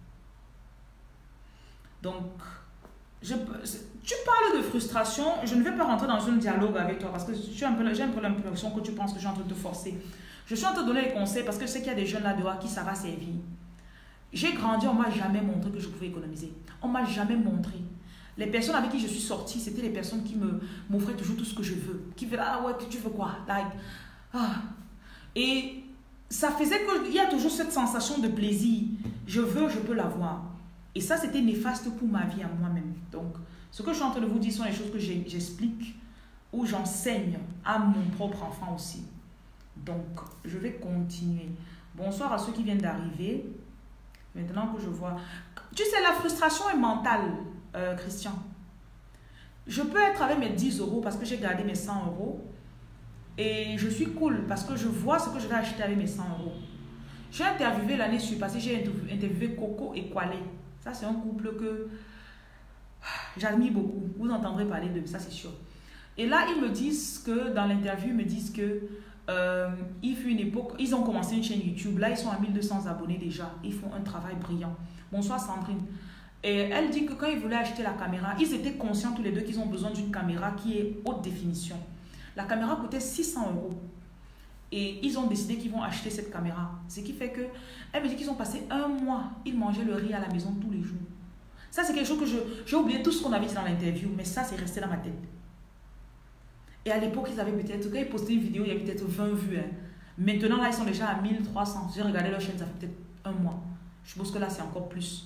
Donc, je, tu parles de frustration. Je ne vais pas rentrer dans un dialogue avec toi parce que j'ai un peu, j'ai un peu l'impression que tu penses que je suis en train de te forcer. Je suis en train de te donner les conseils parce que je sais qu'il y a des jeunes là-dehors qui ça va servir. J'ai grandi, on ne m'a jamais montré que je pouvais économiser. On ne m'a jamais montré. Les personnes avec qui je suis sortie, c'était les personnes qui me, m'offraient toujours tout ce que je veux. Qui veulent, ah ouais, tu veux quoi? Like, ah. Et ça faisait qu'il y a toujours cette sensation de plaisir. Je veux, je peux l'avoir. Et ça, c'était néfaste pour ma vie à moi-même. Donc, ce que je suis en train de vous dire sont les choses que j'explique ou j'enseigne à mon propre enfant aussi. Donc, je vais continuer. Bonsoir à ceux qui viennent d'arriver. Maintenant que je vois... Tu sais, la frustration est mentale, euh, Christian. Je peux être avec mes dix euros parce que j'ai gardé mes cent euros. Et je suis cool parce que je vois ce que je vais acheter avec mes cent euros. J'ai interviewé l'année passée, j'ai interviewé Coco et Kwale. Ça, c'est un couple que j'admire beaucoup. Vous entendrez parler d'eux, ça c'est sûr. Et là, ils me disent que, dans l'interview, ils me disent que euh, il fut une époque, ils ont commencé une chaîne YouTube. Là, ils sont à mille deux cents abonnés déjà. Ils font un travail brillant. Bonsoir Sandrine. Et elle dit que quand ils voulaient acheter la caméra, ils étaient conscients tous les deux qu'ils ont besoin d'une caméra qui est haute définition. La caméra coûtait six cents euros. Et ils ont décidé qu'ils vont acheter cette caméra. Ce qui fait que, elle me dit qu'ils ont passé un mois, ils mangeaient le riz à la maison tous les jours. Ça, c'est quelque chose que je, j'ai oublié tout ce qu'on avait dit dans l'interview, mais ça, c'est resté dans ma tête. Et à l'époque, ils avaient peut-être, quand ils postaient une vidéo, il y avait peut-être vingt vues. Hein. Maintenant, là, ils sont déjà à mille trois cents. J'ai regardé leur chaîne, ça fait peut-être un mois. Je suppose que là, c'est encore plus.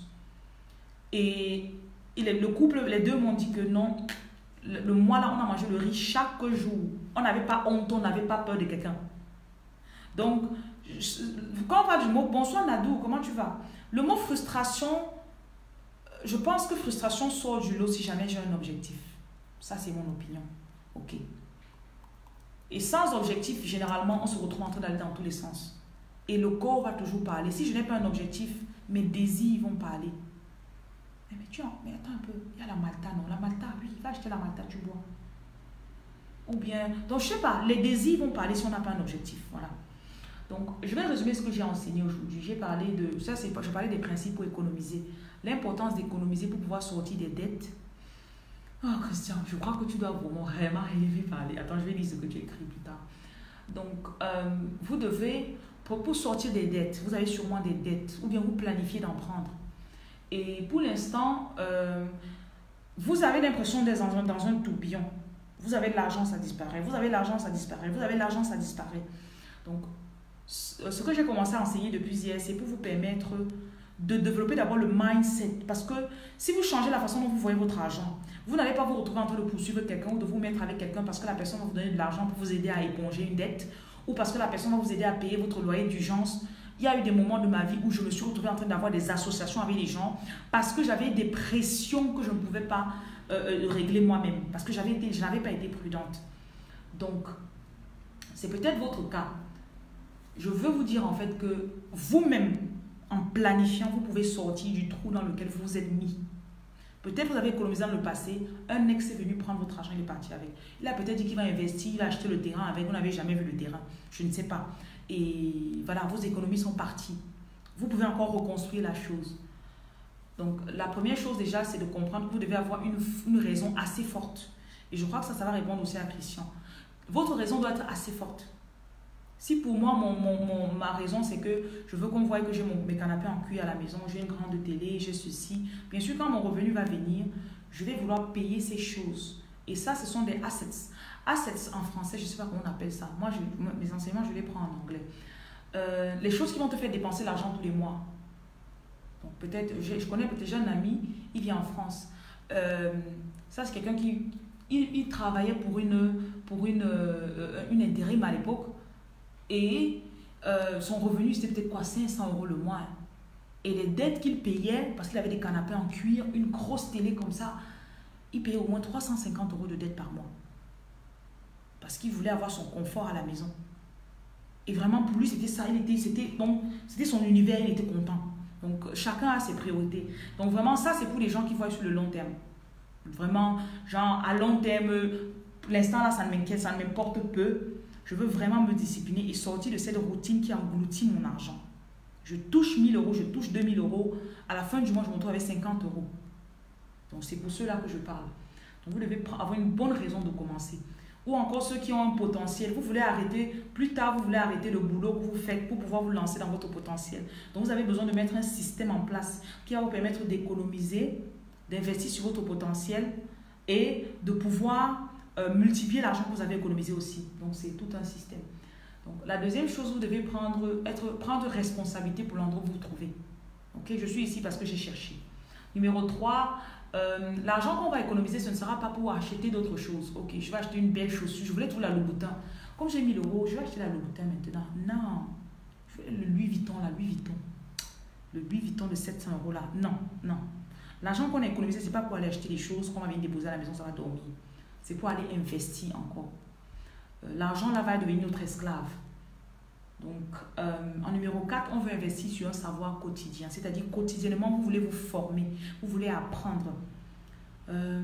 Et il est, le couple, les deux m'ont dit que non. Le, le mois là, on a mangé le riz chaque jour. On n'avait pas honte, on n'avait pas peur de quelqu'un. Donc, je, quand on parle du mot bonsoir Nadou, comment tu vas? Le mot frustration, je pense que frustration sort du lot si jamais j'ai un objectif. Ça, c'est mon opinion. Ok. Et sans objectif, généralement, on se retrouve en train d'aller dans tous les sens. Et le corps va toujours parler. Si je n'ai pas un objectif, mes désirs vont parler. Mais, tu vois, mais attends un peu, il y a la Malta, non? La Malta, oui, va acheter la Malta, tu bois. Ou bien, donc je sais pas, les désirs vont parler si on n'a pas un objectif. Voilà. Donc, je vais résumer ce que j'ai enseigné aujourd'hui. J'ai parlé de, ça c'est, je parlais des principes pour économiser. L'importance d'économiser pour pouvoir sortir des dettes. Oh, Christian, je crois que tu dois vraiment, vraiment élever parler. Attends, je vais lire ce que tu écris plus tard. Donc, euh, vous devez, pour, pour sortir des dettes, vous avez sûrement des dettes, ou bien vous planifiez d'en prendre. Et pour l'instant, euh, vous avez l'impression d'être dans un, dans un tourbillon. Vous avez de l'argent, ça disparaît. Vous avez de l'argent, ça disparaît. Vous avez de l'argent, ça disparaît. Donc, ce que j'ai commencé à enseigner depuis hier, c'est pour vous permettre de développer d'abord le mindset. Parce que si vous changez la façon dont vous voyez votre argent, vous n'allez pas vous retrouver en train de poursuivre quelqu'un ou de vous mettre avec quelqu'un parce que la personne va vous donner de l'argent pour vous aider à éponger une dette ou parce que la personne va vous aider à payer votre loyer d'urgence. Il y a eu des moments de ma vie où je me suis retrouvée en train d'avoir des associations avec les gens parce que j'avais des pressions que je ne pouvais pas euh, régler moi-même, parce que j'avais été, je n'avais pas été prudente. Donc, c'est peut-être votre cas. Je veux vous dire en fait que vous-même, en planifiant, vous pouvez sortir du trou dans lequel vous vous êtes mis. Peut-être vous avez économisé dans le passé, un ex est venu prendre votre argent, il est parti avec. Il a peut-être dit qu'il va investir, il va acheter le terrain avec, vous n'avez jamais vu le terrain, je ne sais pas. Et voilà, vos économies sont parties. Vous pouvez encore reconstruire la chose. Donc, la première chose déjà, c'est de comprendre que vous devez avoir une, une raison assez forte. Et je crois que ça, ça va répondre aussi à Christian. Votre raison doit être assez forte. Si pour moi, mon, mon, mon, ma raison, c'est que je veux qu'on voie que j'ai mon, mes canapés en cuir à la maison, j'ai une grande télé, j'ai ceci. Bien sûr, quand mon revenu va venir, je vais vouloir payer ces choses. Et ça, ce sont des assets. Assets en français, je ne sais pas comment on appelle ça. Moi, je, mes enseignements, je les prends en anglais. Euh, les choses qui vont te faire dépenser l'argent tous les mois. Donc peut-être, je, je connais peut-être un ami, il vient en France. Euh, ça, c'est quelqu'un qui il, il travaillait pour une, pour une, euh, une intérim à l'époque. Et euh, son revenu, c'était peut-être quoi, cinq cents euros le mois. Et les dettes qu'il payait, parce qu'il avait des canapés en cuir, une grosse télé comme ça, il payait au moins trois cent cinquante euros de dettes par mois. Parce qu'il voulait avoir son confort à la maison. Et vraiment, pour lui, c'était ça. Il était, c'était, bon, c'était son univers, il était content. Donc, chacun a ses priorités. Donc, vraiment, ça, c'est pour les gens qui voient sur le long terme. Vraiment, genre, à long terme, l'instant là, ça ne m'inquiète, ça ne m'importe peu. Je veux vraiment me discipliner et sortir de cette routine qui engloutit mon argent. Je touche mille euros, je touche deux mille euros. À la fin du mois, je me retrouve avec cinquante euros. Donc, c'est pour cela que je parle. Donc, vous devez avoir une bonne raison de commencer. Ou encore ceux qui ont un potentiel. Vous voulez arrêter, plus tard, vous voulez arrêter le boulot que vous faites pour pouvoir vous lancer dans votre potentiel. Donc, vous avez besoin de mettre un système en place qui va vous permettre d'économiser, d'investir sur votre potentiel et de pouvoir euh, multiplier l'argent que vous avez économisé aussi. Donc, c'est tout un système. Donc, la deuxième chose, vous devez prendre, être, prendre responsabilité pour l'endroit où vous vous trouvez. Okay? Je suis ici parce que j'ai cherché. Numéro trois, euh, l'argent qu'on va économiser, ce ne sera pas pour acheter d'autres choses. Ok, je vais acheter une belle chaussure, je voulais trouver la Louboutin. Comme j'ai mille euros, je vais acheter la Louboutin maintenant. Non, je vais le Louis Vuitton, la Louis Vuitton. Le Louis Vuitton de sept cents euros là. Non, non. L'argent qu'on a économisé, ce n'est pas pour aller acheter des choses qu'on va venir déposer à la maison, ça va dormir. C'est pour aller investir encore. Euh, l'argent là va devenir notre esclave. Donc, euh, en numéro quatre, on veut investir sur un savoir quotidien. C'est-à-dire, quotidiennement, vous voulez vous former, vous voulez apprendre. Euh...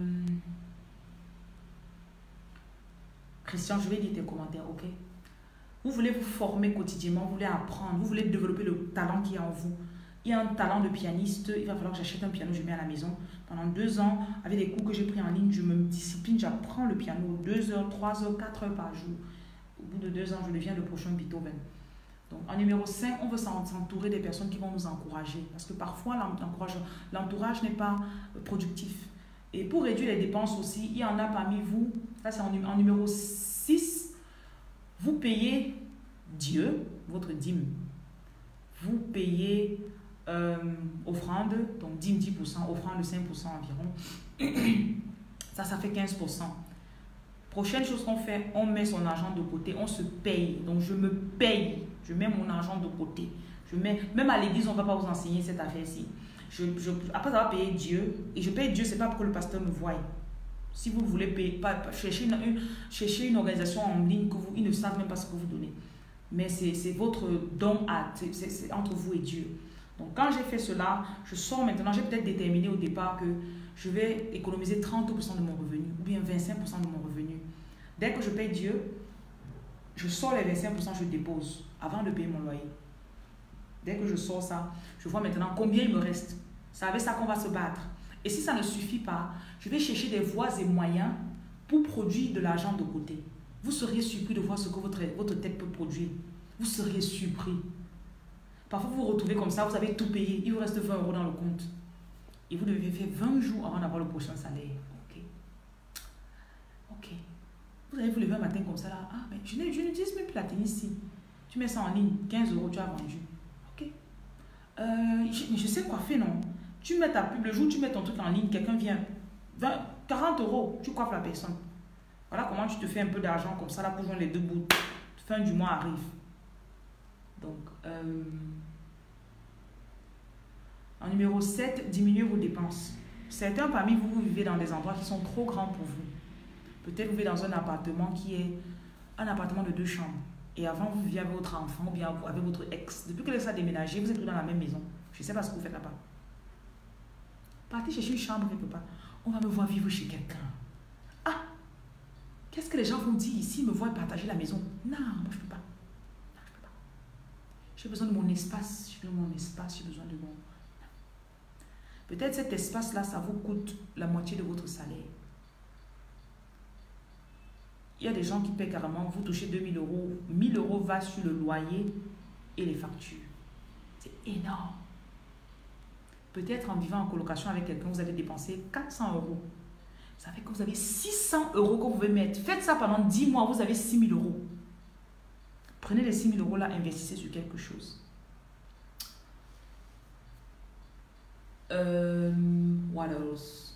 Christian, je vais lire tes commentaires, ok? Vous voulez vous former quotidiennement, vous voulez apprendre, vous voulez développer le talent qui est en vous. Il y a un talent de pianiste, il va falloir que j'achète un piano, je mets à la maison. Pendant deux ans, avec les cours que j'ai pris en ligne, je me discipline, j'apprends le piano deux heures, trois heures, quatre heures par jour. Au bout de deux ans, je deviens le prochain Beethoven. Donc, en numéro cinq, on veut s'entourer des personnes qui vont nous encourager. Parce que parfois, l'entourage n'est pas productif. Et pour réduire les dépenses aussi, il y en a parmi vous, ça c'est en, en numéro six, vous payez Dieu, votre dîme. Vous payez euh, offrande, donc dîme dix pour cent, offrande cinq pour cent environ. Ça, ça fait quinze pour cent. Prochaine chose qu'on fait, on met son argent de côté, on se paye. Donc, je me paye. Je mets mon argent de côté. Je mets, même à l'église, on ne va pas vous enseigner cette affaire-ci. Je, je, après avoir payé Dieu, et je paye Dieu, ce n'est pas pour que le pasteur me voie. Si vous voulez payer, pas, pas, chercher, une, une, chercher une organisation en ligne, que vous, ils ne savent même pas ce que vous donnez. Mais c'est votre don à, c'est entre vous et Dieu. Donc, quand j'ai fait cela, je sors maintenant, j'ai peut-être déterminé au départ que je vais économiser trente pour cent de mon revenu, ou bien vingt-cinq pour cent de mon revenu. Dès que je paye Dieu, je sors les vingt-cinq pour cent, je dépose avant de payer mon loyer. Dès que je sors ça, je vois maintenant combien il me reste. C'est avec ça qu'on va se battre. Et si ça ne suffit pas, je vais chercher des voies et moyens pour produire de l'argent de côté. Vous seriez surpris de voir ce que votre, votre tête peut produire. Vous seriez surpris. Parfois, vous vous retrouvez comme ça, vous avez tout payé, il vous reste vingt euros dans le compte. Et vous devez faire vingt jours avant d'avoir le prochain salaire. Ok. Ok. Vous allez vous lever un matin comme ça, là. Ah, mais je n'utilise même plus la tennis ici. Tu mets ça en ligne, quinze euros, tu as vendu. Ok. Euh, je, je sais quoi faire, non? Tu mets ta pub, le jour où tu mets ton truc en ligne, quelqu'un vient. vingt, quarante euros, tu coiffes la personne. Voilà comment tu te fais un peu d'argent comme ça, là, pour joindre les deux bouts. Fin du mois arrive. Donc, euh, en numéro sept, diminuez vos dépenses. Certains parmi vous, vous vivez dans des endroits qui sont trop grands pour vous. Peut-être vous vivez dans un appartement qui est un appartement de deux chambres. Et avant, vous viviez avec votre enfant ou bien avec votre ex. Depuis que l'ex a déménagé, vous êtes tous dans la même maison. Je ne sais pas ce que vous faites là-bas. Partez chercher une chambre quelque part. On va me voir vivre chez quelqu'un. Ah! Qu'est-ce que les gens vont dire ici, me voient partager la maison? Non, moi je ne peux pas. Non, je peux pas. J'ai besoin de mon espace. J'ai besoin de mon espace. J'ai besoin de mon... Peut-être cet espace-là, ça vous coûte la moitié de votre salaire. Il y a des gens qui paient carrément, vous touchez deux mille euros, mille euros va sur le loyer et les factures. C'est énorme. Peut-être en vivant en colocation avec quelqu'un, vous avez dépensé quatre cents euros. Ça fait que vous avez six cents euros que vous pouvez mettre. Faites ça pendant dix mois, vous avez six mille euros. Prenez les six mille euros là, investissez sur quelque chose. Euh, what else?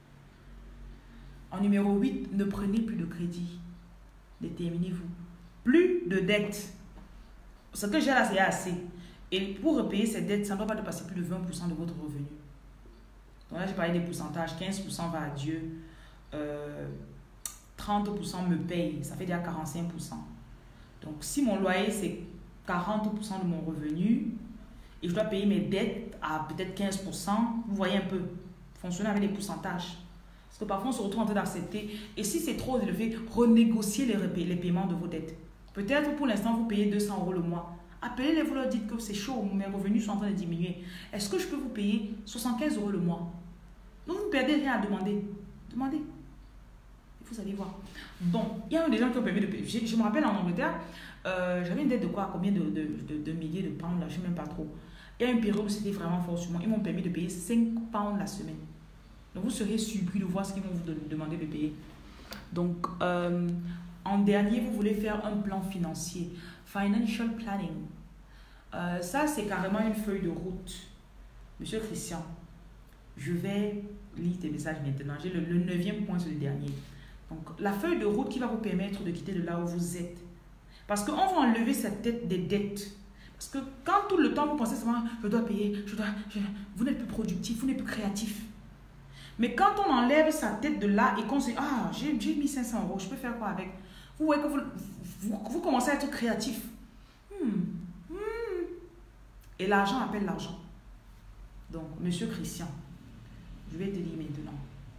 En numéro huit, ne prenez plus de crédit. Déterminez-vous. Plus de dettes. Ce que j'ai là, c'est assez. Et pour repayer ces dettes, ça ne doit pas dépasser plus de vingt pour cent de votre revenu. Donc là, j'ai parlé des pourcentages. quinze pour cent va à Dieu. Euh, trente pour cent me paye. Ça fait déjà quarante-cinq pour cent. Donc, si mon loyer, c'est quarante pour cent de mon revenu, et je dois payer mes dettes à peut-être quinze pour cent, vous voyez un peu. Fonctionner avec les pourcentages. Parce que parfois, on se retrouve en train d'accepter. Et si c'est trop élevé, renégociez les, les paiements de vos dettes. Peut-être pour l'instant, vous payez deux cents euros le mois. Appelez-les, vous leur dites que c'est chaud, mes revenus sont en train de diminuer. Est-ce que je peux vous payer soixante-quinze euros le mois? Donc, vous ne perdez rien à demander. Demandez. Et vous allez voir. Bon, il y a des gens qui ont permis de payer. Je, je me rappelle en Angleterre, euh, j'avais une dette de quoi? Combien de, de, de, de milliers de pounds là? Je ne sais même pas trop. Il y a une période où c'était vraiment fort sur moi. Ils m'ont permis de payer cinq pounds la semaine. Donc, vous serez surpris de voir ce qu'ils vont vous demander de payer. Donc, euh, en dernier, vous voulez faire un plan financier. Financial planning. Euh, ça, c'est carrément une feuille de route. Monsieur Christian, je vais lire tes messages maintenant. J'ai le, le neuvième point, c'est le dernier. Donc, la feuille de route qui va vous permettre de quitter de là où vous êtes. Parce qu'on va enlever cette tête des dettes. Parce que quand tout le temps, vous pensez seulement, je dois payer, je dois, je... vous n'êtes plus productif, vous n'êtes plus créatif. Mais quand on enlève sa tête de là et qu'on se dit, ah, j'ai mis cinq cents euros, je peux faire quoi avec? Vous voyez que vous, vous, vous commencez à être créatif. Hmm. Hmm. Et l'argent appelle l'argent. Donc, monsieur Christian, je vais te dire maintenant.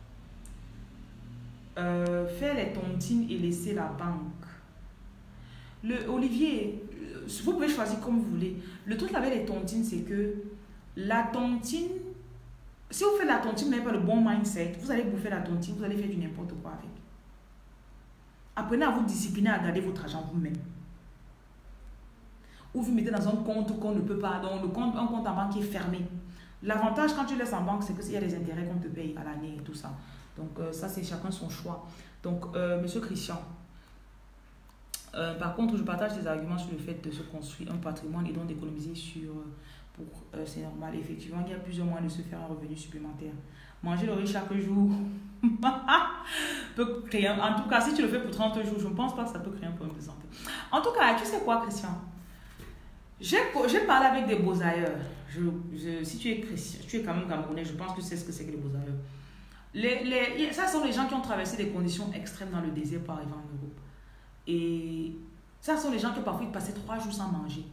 Euh, faire les tontines et laisser la banque. Le, Olivier, vous pouvez choisir comme vous voulez. Le truc avec les tontines, c'est que la tontine, si vous faites la tontine, vous n'avez pas le bon mindset, vous allez bouffer la tontine, vous allez faire du n'importe quoi avec. Apprenez à vous discipliner, à garder votre argent vous-même. Ou vous mettez dans un compte qu'on ne peut pas, donc le compte, un compte en banque qui est fermé. L'avantage quand tu laisses en banque, c'est qu'il y a des intérêts qu'on te paye à l'année et tout ça. Donc euh, ça, c'est chacun son choix. Donc, euh, monsieur Christian, euh, par contre, je partage tes arguments sur le fait de se construire un patrimoine et donc d'économiser sur... pour euh, c'est normal. Effectivement, il y a plusieurs moyens de se faire un revenu supplémentaire. Manger le riz chaque jour peut créer... Un, en tout cas, si tu le fais pour trente jours, je ne pense pas que ça peut créer un problème de santé. En tout cas, tu sais quoi, Christian? J'ai parlé avec des beaux ailleurs. Je, je, si tu es chrétien, tu es quand même camerounais, je pense que tu sais ce que c'est que les beaux ailleurs. Les, les, ça sont les gens qui ont traversé des conditions extrêmes dans le désert pour arriver en Europe. Et ça sont les gens qui parfois passaient trois jours sans manger.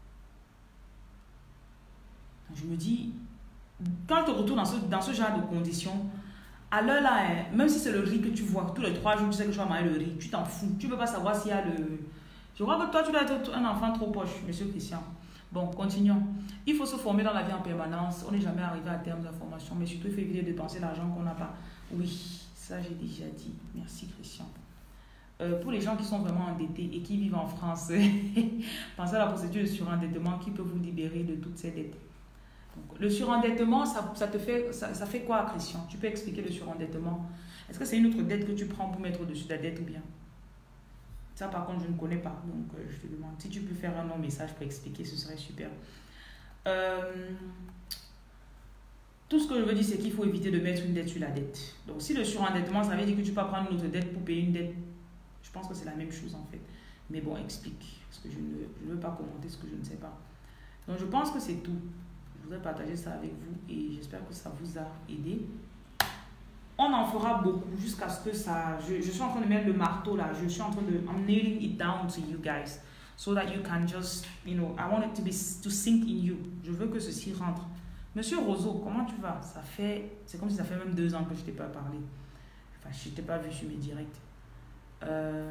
Je me dis, quand tu retournes dans ce, dans ce genre de conditions, à l'heure là, hein, même si c'est le riz que tu vois, tous les trois jours, tu sais que tu vas manger le riz, tu t'en fous. Tu ne peux pas savoir s'il y a le... Je crois que toi, tu dois être un enfant trop poche, monsieur Christian. Bon, continuons. Il faut se former dans la vie en permanence. On n'est jamais arrivé à terme de la formation, mais surtout, il faut éviter de dépenser l'argent qu'on n'a pas. Oui, ça j'ai déjà dit. Merci, Christian. Euh, pour les gens qui sont vraiment endettés et qui vivent en France, pensez à la procédure de surendettement qui peut vous libérer de toutes ces dettes. Donc, le surendettement, ça, ça te fait, ça, ça fait quoi, Christian? Tu peux expliquer le surendettement? Est-ce que c'est une autre dette que tu prends pour mettre au-dessus de la dette ou bien? Ça, par contre, je ne connais pas. Donc, euh, je te demande. Si tu peux faire un long message pour expliquer, ce serait super. Euh, tout ce que je veux dire, c'est qu'il faut éviter de mettre une dette sur la dette. Donc, si le surendettement, ça veut dire que tu peux prendre une autre dette pour payer une dette, je pense que c'est la même chose en fait. Mais bon, explique. Parce que je ne, je ne veux pas commenter ce que je ne sais pas. Donc, je pense que c'est tout. Je voudrais partager ça avec vous et j'espère que ça vous a aidé. On en fera beaucoup jusqu'à ce que ça... Je, je suis en train de mettre le marteau là. Je suis en train de... I'm nailing it down to you guys. So that you can just... You know, I want it to be to sink in you. Je veux que ceci rentre. Monsieur Roseau, comment tu vas? Ça fait... C'est comme si ça fait même deux ans que je ne t'ai pas parlé. Enfin, je ne t'ai pas vu sur mes directs. Euh...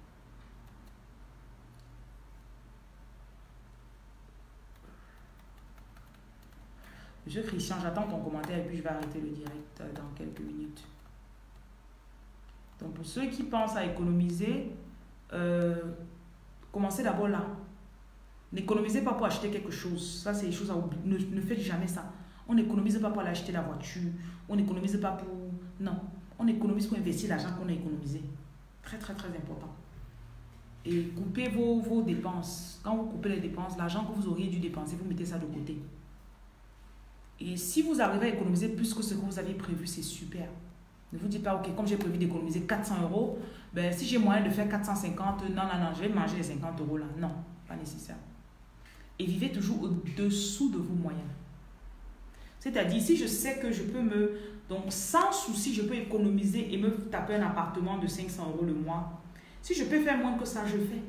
Monsieur Christian, j'attends ton commentaire et puis je vais arrêter le direct dans quelques minutes. Donc pour ceux qui pensent à économiser, euh, commencez d'abord là. N'économisez pas pour acheter quelque chose. Ça, c'est des choses à oublier. Ne, ne faites jamais ça. On n'économise pas pour aller acheter la voiture. On n'économise pas pour... Non. On économise pour investir l'argent qu'on a économisé. Très, très, très important. Et coupez vos, vos dépenses. Quand vous coupez les dépenses, l'argent que vous auriez dû dépenser, vous mettez ça de côté. Et si vous arrivez à économiser plus que ce que vous aviez prévu, c'est super. Ne vous dites pas, ok, comme j'ai prévu d'économiser quatre cents euros, ben, si j'ai moyen de faire quatre cent cinquante, non, non, non, je vais manger les cinquante euros là. Non, pas nécessaire. Et vivez toujours au-dessous de vos moyens. C'est-à-dire, si je sais que je peux me... Donc, sans souci, je peux économiser et me taper un appartement de cinq cents euros le mois. Si je peux faire moins que ça, je le fais.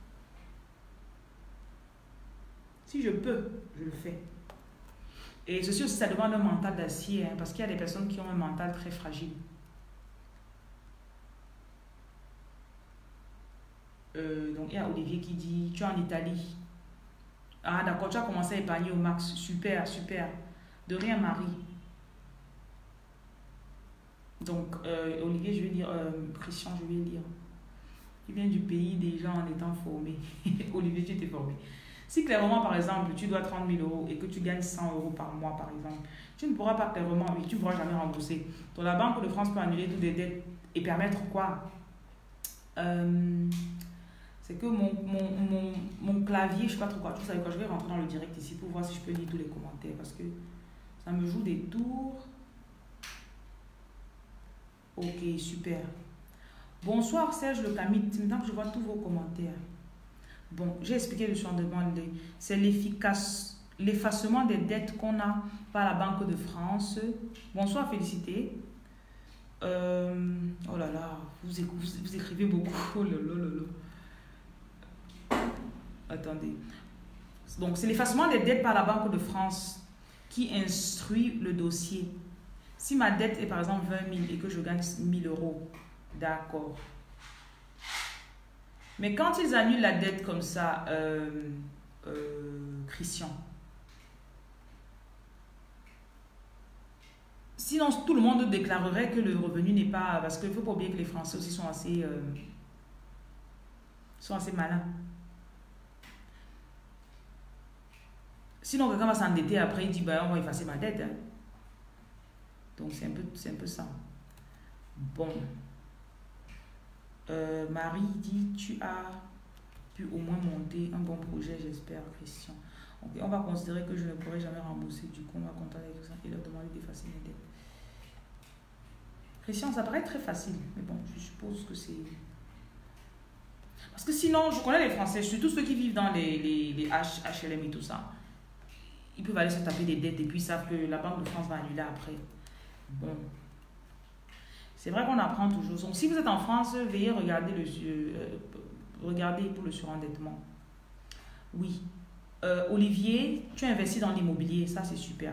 Si je peux, je le fais. Et ceci aussi, ça demande un mental d'acier, hein, parce qu'il y a des personnes qui ont un mental très fragile. Euh, donc, il y a Olivier qui dit, tu es en Italie. Ah, d'accord, tu as commencé à épargner au max. Super, super. De rien, Marie. Donc, euh, Olivier, je vais dire, euh, Christian, je vais dire. Tu viens du pays des gens en étant formé. Olivier, tu étais formé. Si clairement, par exemple, tu dois trente mille euros et que tu gagnes cent euros par mois, par exemple, tu ne pourras pas clairement, oui, tu ne pourras jamais rembourser. Donc, la Banque de France peut annuler toutes les dettes et permettre quoi? euh, C'est que mon, mon, mon, mon clavier, je ne sais pas trop quoi, tout ça, quand je vais rentrer dans le direct ici pour voir si je peux lire tous les commentaires parce que ça me joue des tours. Ok, super. Bonsoir Serge Le Camit, maintenant que je vois tous vos commentaires. Bon, j'ai expliqué le surendettement. C'est l'efficace, l'effacement des dettes qu'on a par la Banque de France. Bonsoir, félicité. Euh, oh là là, vous, vous, vous écrivez beaucoup. Oh là là là là. Attendez. Donc, c'est l'effacement des dettes par la Banque de France qui instruit le dossier. Si ma dette est par exemple vingt mille et que je gagne mille euros, d'accord. Mais quand ils annulent la dette comme ça, euh, euh, Christian, sinon tout le monde déclarerait que le revenu n'est pas... Parce qu'il ne faut pas oublier que les Français aussi sont assez, euh, sont assez malins. Sinon, quelqu'un va s'endetter après, il dit, bah, on va effacer ma dette. Hein. Donc, c'est un peu, c'est un peu ça. Bon. Euh, Marie dit, tu as pu au moins monter un bon projet, j'espère, Christian. Okay, on va considérer que je ne pourrai jamais rembourser. Du coup, on va contacter avec ça et leur demander d'effacer mes dettes. Christian, ça paraît très facile, mais bon, je suppose que c'est... Parce que sinon, je connais les Français, surtout ceux qui vivent dans les, les, les H, HLM et tout ça. Ils peuvent aller se taper des dettes et puis ils savent que la Banque de France va annuler après. Bon. C'est vrai qu'on apprend toujours. Donc, si vous êtes en France, veuillez regarder, le, euh, regarder pour le surendettement. Oui. Euh, Olivier, tu investis dans l'immobilier. Ça, c'est super.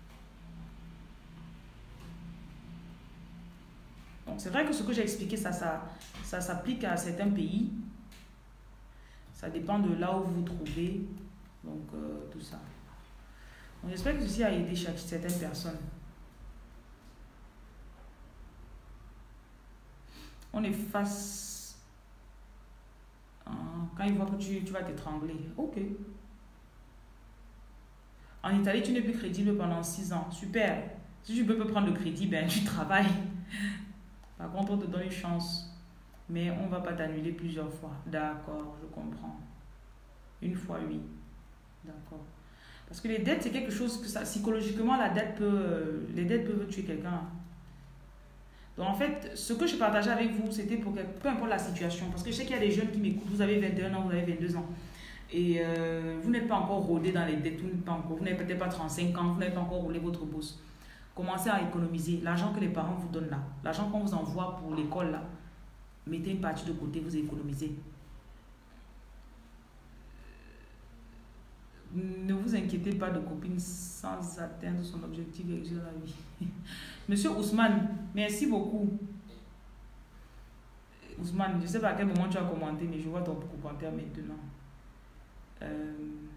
Donc, c'est vrai que ce que j'ai expliqué, ça, ça, ça s'applique à certains pays. Ça dépend de là où vous vous trouvez. Donc, euh, tout ça. Donc, j'espère que ceci a aidé chaque, certaines personnes. On est face... Ah, quand ils voient que tu, tu vas t'étrangler. Ok. En Italie, tu n'es plus crédible pendant six ans. Super. Si tu peux prendre le crédit, ben tu travailles. Par contre, on te donne une chance. Mais on ne va pas t'annuler plusieurs fois. D'accord, je comprends. Une fois, oui. D'accord. Parce que les dettes, c'est quelque chose que ça, psychologiquement, la dette peut, les dettes peuvent tuer quelqu'un. Donc en fait, ce que je partageais avec vous, c'était pour que, peu importe la situation. Parce que je sais qu'il y a des jeunes qui m'écoutent. Vous avez vingt et un ans, vous avez vingt-deux ans. Et euh, vous n'êtes pas encore rodé dans les dettes. Vous n'êtes pas encore, vous n'avez peut-être pas trente-cinq ans. Vous n'avez pas encore roulé votre bourse. Commencez à économiser. L'argent que les parents vous donnent là. L'argent qu'on vous envoie pour l'école là. Mettez une partie de côté, vous économisez. Ne vous inquiétez pas de copine sans atteindre son objectif et réussir la vie. Monsieur Ousmane, merci beaucoup. Ousmane, je ne sais pas à quel moment tu as commenté, mais je vois ton commentaire maintenant. Euh...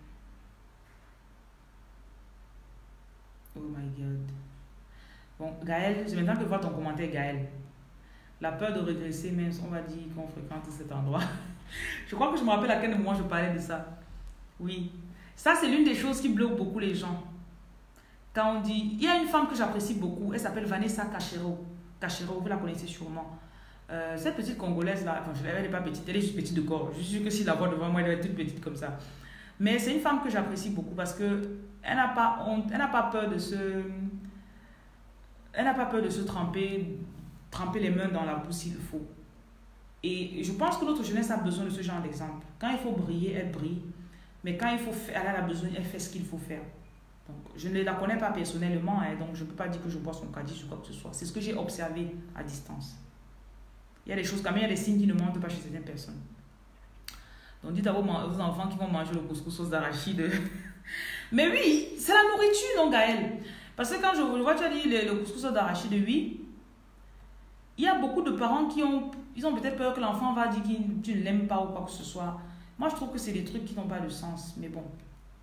Oh my God. Bon, Gaël, c'est maintenant que je vois ton commentaire, Gaël. La peur de régresser, même on va dire qu'on fréquente cet endroit. Je crois que je me rappelle à quel moment je parlais de ça. Oui. Ça, c'est l'une des choses qui bloque beaucoup les gens. Quand on dit... Il y a une femme que j'apprécie beaucoup. Elle s'appelle Vanessa Cachero. Cachero, vous la connaissez sûrement. Euh, cette petite Congolaise-là, enfin, je elle n'est pas petite, elle est juste petite de corps. Je suis sûre que si la voix devant moi, elle est toute petite comme ça. Mais c'est une femme que j'apprécie beaucoup parce qu'elle n'a pas honte, elle n'a pas peur de se... Elle n'a pas peur de se tremper, tremper les mains dans la boue s'il faut. Et je pense que notre jeunesse a besoin de ce genre d'exemple. Quand il faut briller, elle brille. Mais quand il faut faire, elle a besoin, elle fait ce qu'il faut faire. Donc, je ne la connais pas personnellement, hein, donc je ne peux pas dire que je bois son caddie ou quoi que ce soit. C'est ce que j'ai observé à distance. Il y a des choses, quand même, il y a des signes qui ne montrent pas chez certaines personnes. Donc, dites à vos, vos enfants qui vont manger le couscous sauce d'arachide. Mais oui, c'est la nourriture, non, Gaël. Parce que quand je vois, tu as dit le, le couscous sauce d'arachide, oui. Il y a beaucoup de parents qui ont, ils ont peut-être peur que l'enfant va dire que tu ne l'aimes pas ou quoi que ce soit. Moi, je trouve que c'est des trucs qui n'ont pas de sens. Mais bon.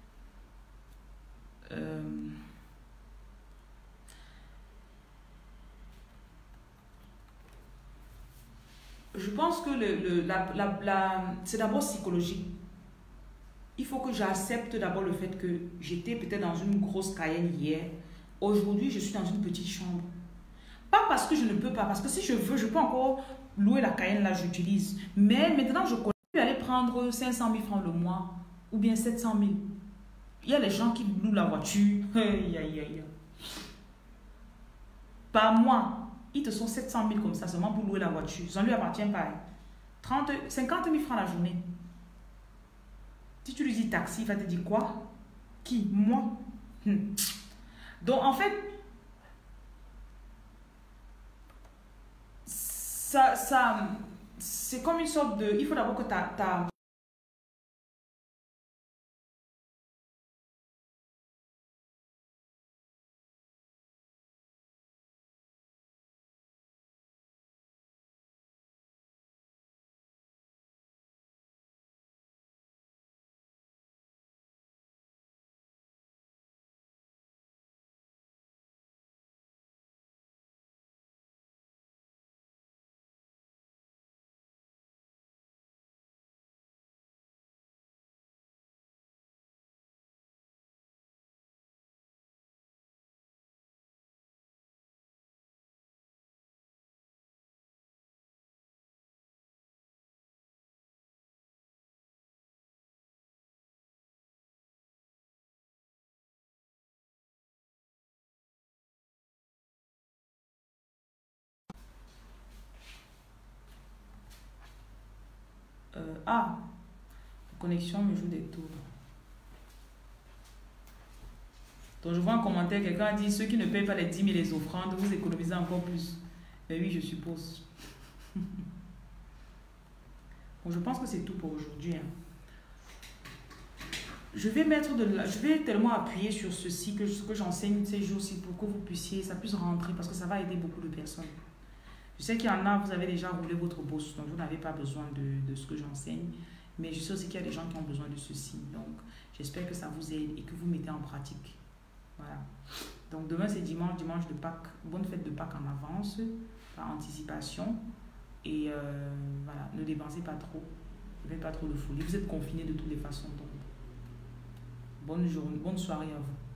Euh... Je pense que le, le, la, la, la, c'est d'abord psychologique. Il faut que j'accepte d'abord le fait que j'étais peut-être dans une grosse Cayenne hier. Aujourd'hui, je suis dans une petite chambre. Pas parce que je ne peux pas. Parce que si je veux, je peux encore louer la Cayenne là, j'utilise. Mais maintenant, je connais. Aller prendre cinq cent mille francs le mois ou bien sept cent mille. Il y a les gens qui louent la voiture. Aïe, aïe, aïe. Par mois, ils te sont sept cent mille comme ça seulement pour louer la voiture. Ça ne lui appartient pas. trente, cinquante mille francs la journée. Si tu lui dis taxi, il va te dire quoi? Qui? Moi? hmm. Donc en fait, ça... ça c'est comme une sorte de... Il faut d'abord que ta... ta Euh, ah, la connexion me joue des tours. Donc je vois un commentaire, quelqu'un a dit, ceux qui ne payent pas les dix mille les offrandes, vous économisez encore plus. Mais oui, je suppose. Bon, je pense que c'est tout pour aujourd'hui. Hein. Je vais mettre de la, je vais tellement appuyer sur ceci, que ce que j'enseigne ces jours-ci pour que vous puissiez, ça puisse rentrer, parce que ça va aider beaucoup de personnes. Je sais qu'il y en a, vous avez déjà roulé votre bourse, donc vous n'avez pas besoin de, de ce que j'enseigne. Mais je sais aussi qu'il y a des gens qui ont besoin de ceci. Donc, j'espère que ça vous aide et que vous mettez en pratique. Voilà. Donc, demain, c'est dimanche, dimanche de Pâques. Bonne fête de Pâques en avance, par anticipation. Et euh, voilà, ne dépensez pas trop. Ne faites pas trop de folie. Vous êtes confinés de toutes les façons. Donc, bonne journée, bonne soirée à vous.